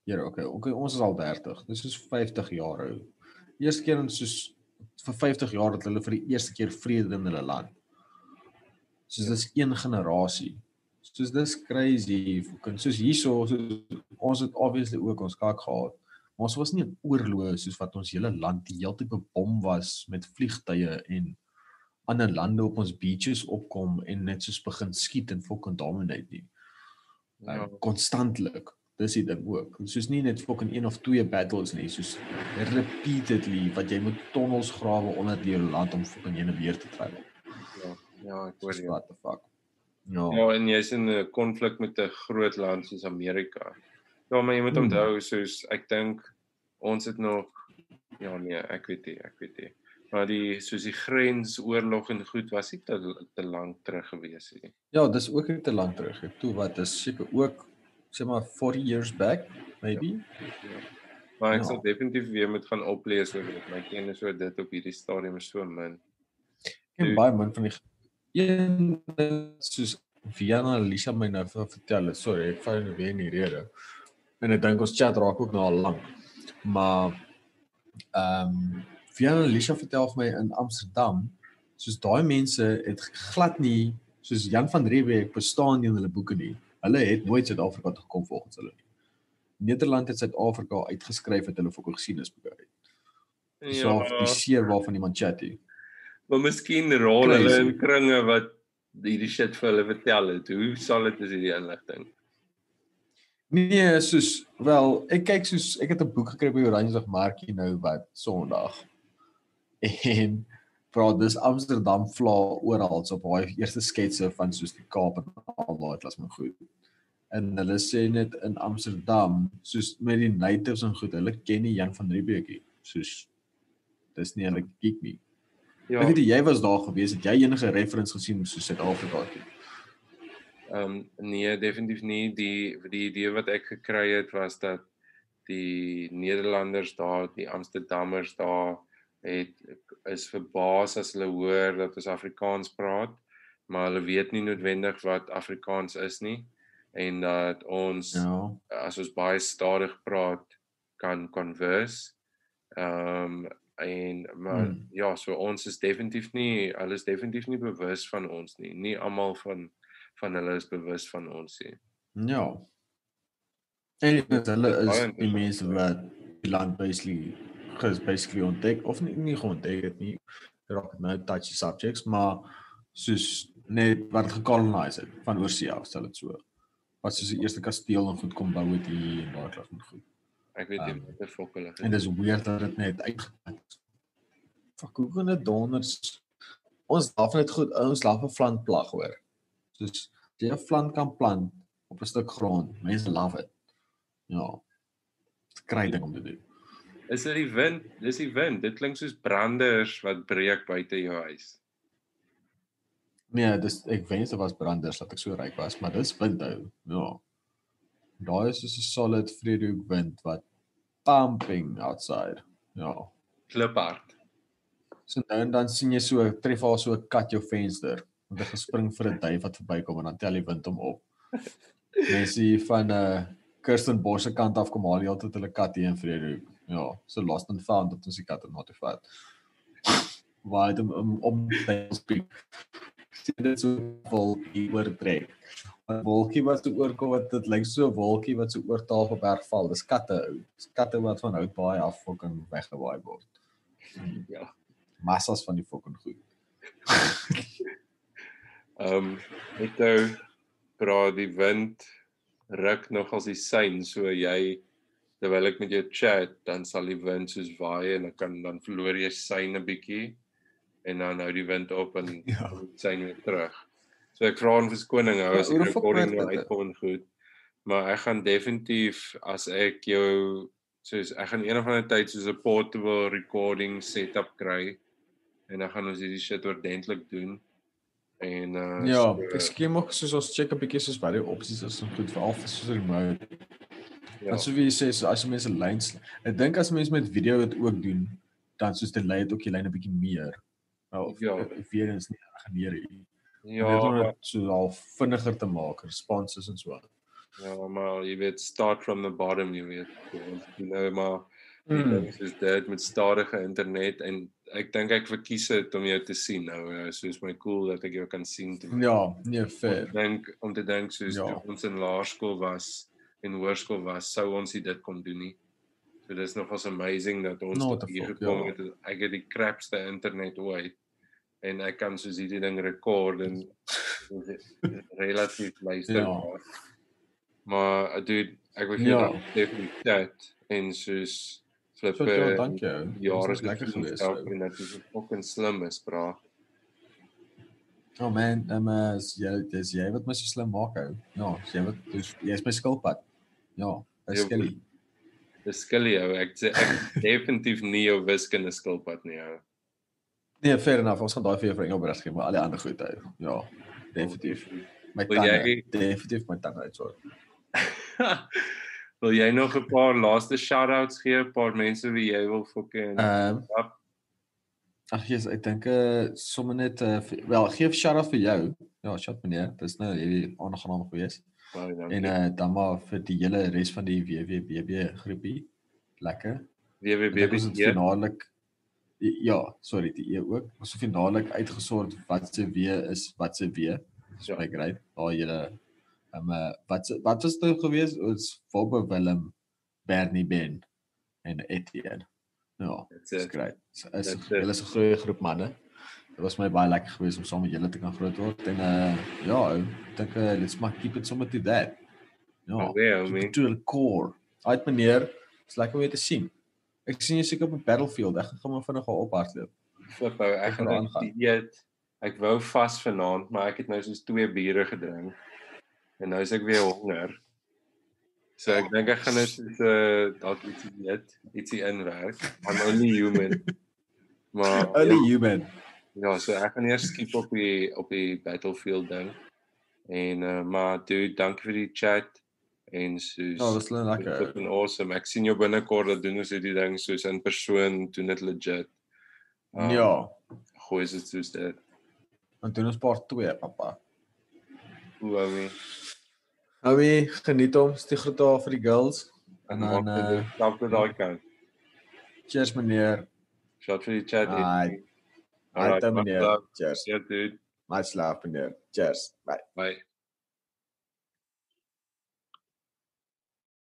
Ja, okay, ons is al 30. Dis is 50 jaar oud. Eerste keer in soos vir 50 jaar dat hulle vir die eerste keer vrede in hulle land. Soos dis een generasie. Soos dis crazy. Soos hierso, soos, ons het obviously ook ons kak gehad. Maar ons was nie in oorloë soos wat ons hele land die hele tyd bebom was met vliegtye en ander lande op ons beaches opkom en net soos begin skiet en fucking dominate nie. Constantlik. Dis die ding ook. Soos nie net fucking 1 of 2 battles nie, soos repeatedly wat jy moet tunnels grawe onder die land om fucking heen en weer te travel. Ja, ek hoor jou. What the fuck. Ja. Ja, en jy's in 'n konflik met 'n groot land soos Amerika. Ja, maar jy moet onthou soos ek dink ons het nog ek weet nie. Maar soos die grensoorlog en goed was nie te lank terug gewees nie. Ja, dis ook nie te lank terug. Toe wat is seker ook sê maar 40 years back maybe. Ja. Maar ek sal definitief weer moet gaan oplees oor dit. My kennis oor dit op hierdie stadium is so min. En baie min van die een soos Viana Alicia my nou vertel het. Sorry, ek val nou weer in die rede. En ek dink ons chat raak ook nou al lank. Maar Viana Alicia vertel vir my in Amsterdam, soos daai mense het glad nie, soos Jan van Riebeeck bestaan nie in hulle boeke nie. Hulle het nooit Suid-Afrika toe gekom volgens hulle nie. Nederland het Suid-Afrika uitgeskryf uit hulle fucking geskiedenisboeke uit. So die seer waarvan iemand chat hier. Maar miskien rol hulle in kringe wat hierdie shit vir hulle vertel het. Hoe sal dit is hierdie inligting? Nee, soos ek het 'n boek gekry by Oranjeweg Markie nou wat Sondag. En dis Amsterdam vla oral op daai eerste sketse van soos die Kaap en al daai klas maar goed. En hulle sê net in Amsterdam, soos met die natives en goed, hulle ken nie Jan van Riebeeck nie. Soos dis nie hulle geek nie. Ja. Ek weet jy was daar gewees, het jy enige reference gesien soos Suid-Afrika toe? Nee, definitief nie. Die idee wat ek gekry het was dat die Nederlanders daar, die Amsterdammers daar is verbaas as hulle hoor dat ons Afrikaans praat, maar hulle weet nie noodwendig wat Afrikaans is nie en dat ons as ons baie stadig praat kan converse. So ons is definitief nie, hulle is definitief nie bewus van ons nie. Nie almal van hulle is bewus van ons nie. Ja. En hulle is die mense wat die land basically ontdek, of nie ontdek het nie, raak nou touchy subjects, maar soos net wat gekoloniseer het van oorsee af, stel dit so. Wat soos die eerste kasteel en goed kom bou het hier en daai klas en goed. Ek weet nie wat die fok hulle en dis weird dat dit net uitgevat. Fuck, hoe kan dit donders? Ons laf net goed, ons laf 'n plantplag hoor. Soos jy 'n plant kan plant op 'n stuk grond, mense laf dit. Ja. Dis kry ding om te doen. Is dit die wind? Dis die wind. Dit klink soos branders wat breek buite jou huis. Nee, ek wens dit was branders dat ek so ryk was, maar dis wind hou. Ja. Daai is soos 'n solid vredehoek wind wat pumping outside. Ja. Kliphard. So nou en dan sien jy so tref al so 'n kat jou venster, want hy gespring vir 'n duif wat verbykom en dan tel die wind hom op. Mense van Kirstenbosch se kant af kom haal jy altyd hulle kat hier in Vredehoek. Ja, so lost and found dat ons die kat na toe vat. Waar dit om te speak. Dit so wolkie oortrek. 'n Wolkie wat so oorkom wat dit lyk so 'n wolkie wat so oor Tafelberg val. Dis katte. Dis katte wat van Houtbaai af fucking weggewaai word. Ja. Massas van die fucking goed. Ek praat die wind ruk nog as die sein, so jy terwyl ek met jou chat, dan sal die wind soos waai en dan verloor jy sein 'n bietjie en dan hou die wind op en sein weer terug. So ek vra om verskoning as die recording nou uitkom goed. Maar ek gaan definitief as ek jou soos ek gaan een of ander tyd soos 'n portable recording setup kry en dan gaan ons hierdie shit ordentlik doen. En ek skiem ook soos ons check 'n bietjie soos wat die opsies is en goed veral vir soos remote. Ja. En so wie sê so as jy mense lyns, ek dink as mense met video dit ook doen, dan soos dit lei dit ook die lyn 'n bietjie meer. Nou weer eens nie geneer hier. Ja, dit so al vinniger te maak, responses en so. Ja, maar jy weet, start from the bottom, jy weet. Nou maar die ding soos dit met stadige internet en ek dink ek verkies dit om jou te sien nou. Soos my cool dat ek jou kan sien toe. Ja, nee, fair. Om te dink soos toe ons in laerskool was en hoërskool was, sou ons dit kon doen nie. So dis nogals amazing dat ons tot hier gekom het. Ek het die crapste internet ooit en ek kan soos hierdie ding rekord en relatief luisterbaar. Maar dude, ek wil jou definitief chat en soos flippe jare is lekker gewees. En dat is fucking slim is, bra. Oh man, dis jy wat my so slim maak hou. Ja, jy is my skilpad. Ja, dis skilly. Dis skilly ou. Ek definitief nie jou wiskunde skilpad nie ou. Nee, fair enough. Ons gaan daai vir jou vir Engelbrecht gee, maar al die ander goed hou. Ja, definitief. My tande, definitief my tande uitsorg. Wil jy nog 'n paar laaste shout-outs gee, 'n paar mense wie jy wil fucking Ag Jesus, ek dink sommer net gee 'n shout-out vir jou. Ja, shout meneer. Dis nou hierdie aangenaam gewees. En dan maar vir die hele res van die WWBB groepie. Lekker. WWBB finaalik ja, sorry, die E ook. Ons het finaalik uitgesort wat se W is, wat se W. So baie great. Daai julle wat was dit gewees? Ons Wobbe Willem, Bernie Ben en Etienne. Ja, dis great. Hulle is 'n goeie groep manne. Dit was my baie lekker geweest om saam met julle te kan groot word en ja, ek dink let's maar keep it somewhere to that. Ja, to the core. Uit meneer, is lekker om jou te sien. Ek sien jy seker op 'n battlefield. Ek gaan maar vinnig ophardloop. Flip ou, ek gaan eet. Ek wou vas vanaand, maar ek het nou soos 2 biere gedrink. En nou is ek weer honger. So ek dink ek gaan net dalk ietsie inwerk. I'm only human. Maar only human. Ja, so ek gaan eers skiep op die battlefield ding. En maar dude, dankie vir die chat. En soos ja, dis lekker. Dit awesome. Ek sien jou binnekort dat doen ons hierdie ding soos in persoon, doen dit legit. Ja. Goeie is dit soos dit. En doen ons part 2, papa. Oumi. Oumi, geniet hom, die groete af vir die girls. En dan stap dit daai kant. Cheers meneer. Shout vir die chat. Alright, meneer. Cheers. Yeah, dude. Much love meneer. Cheers. Bye. Bye.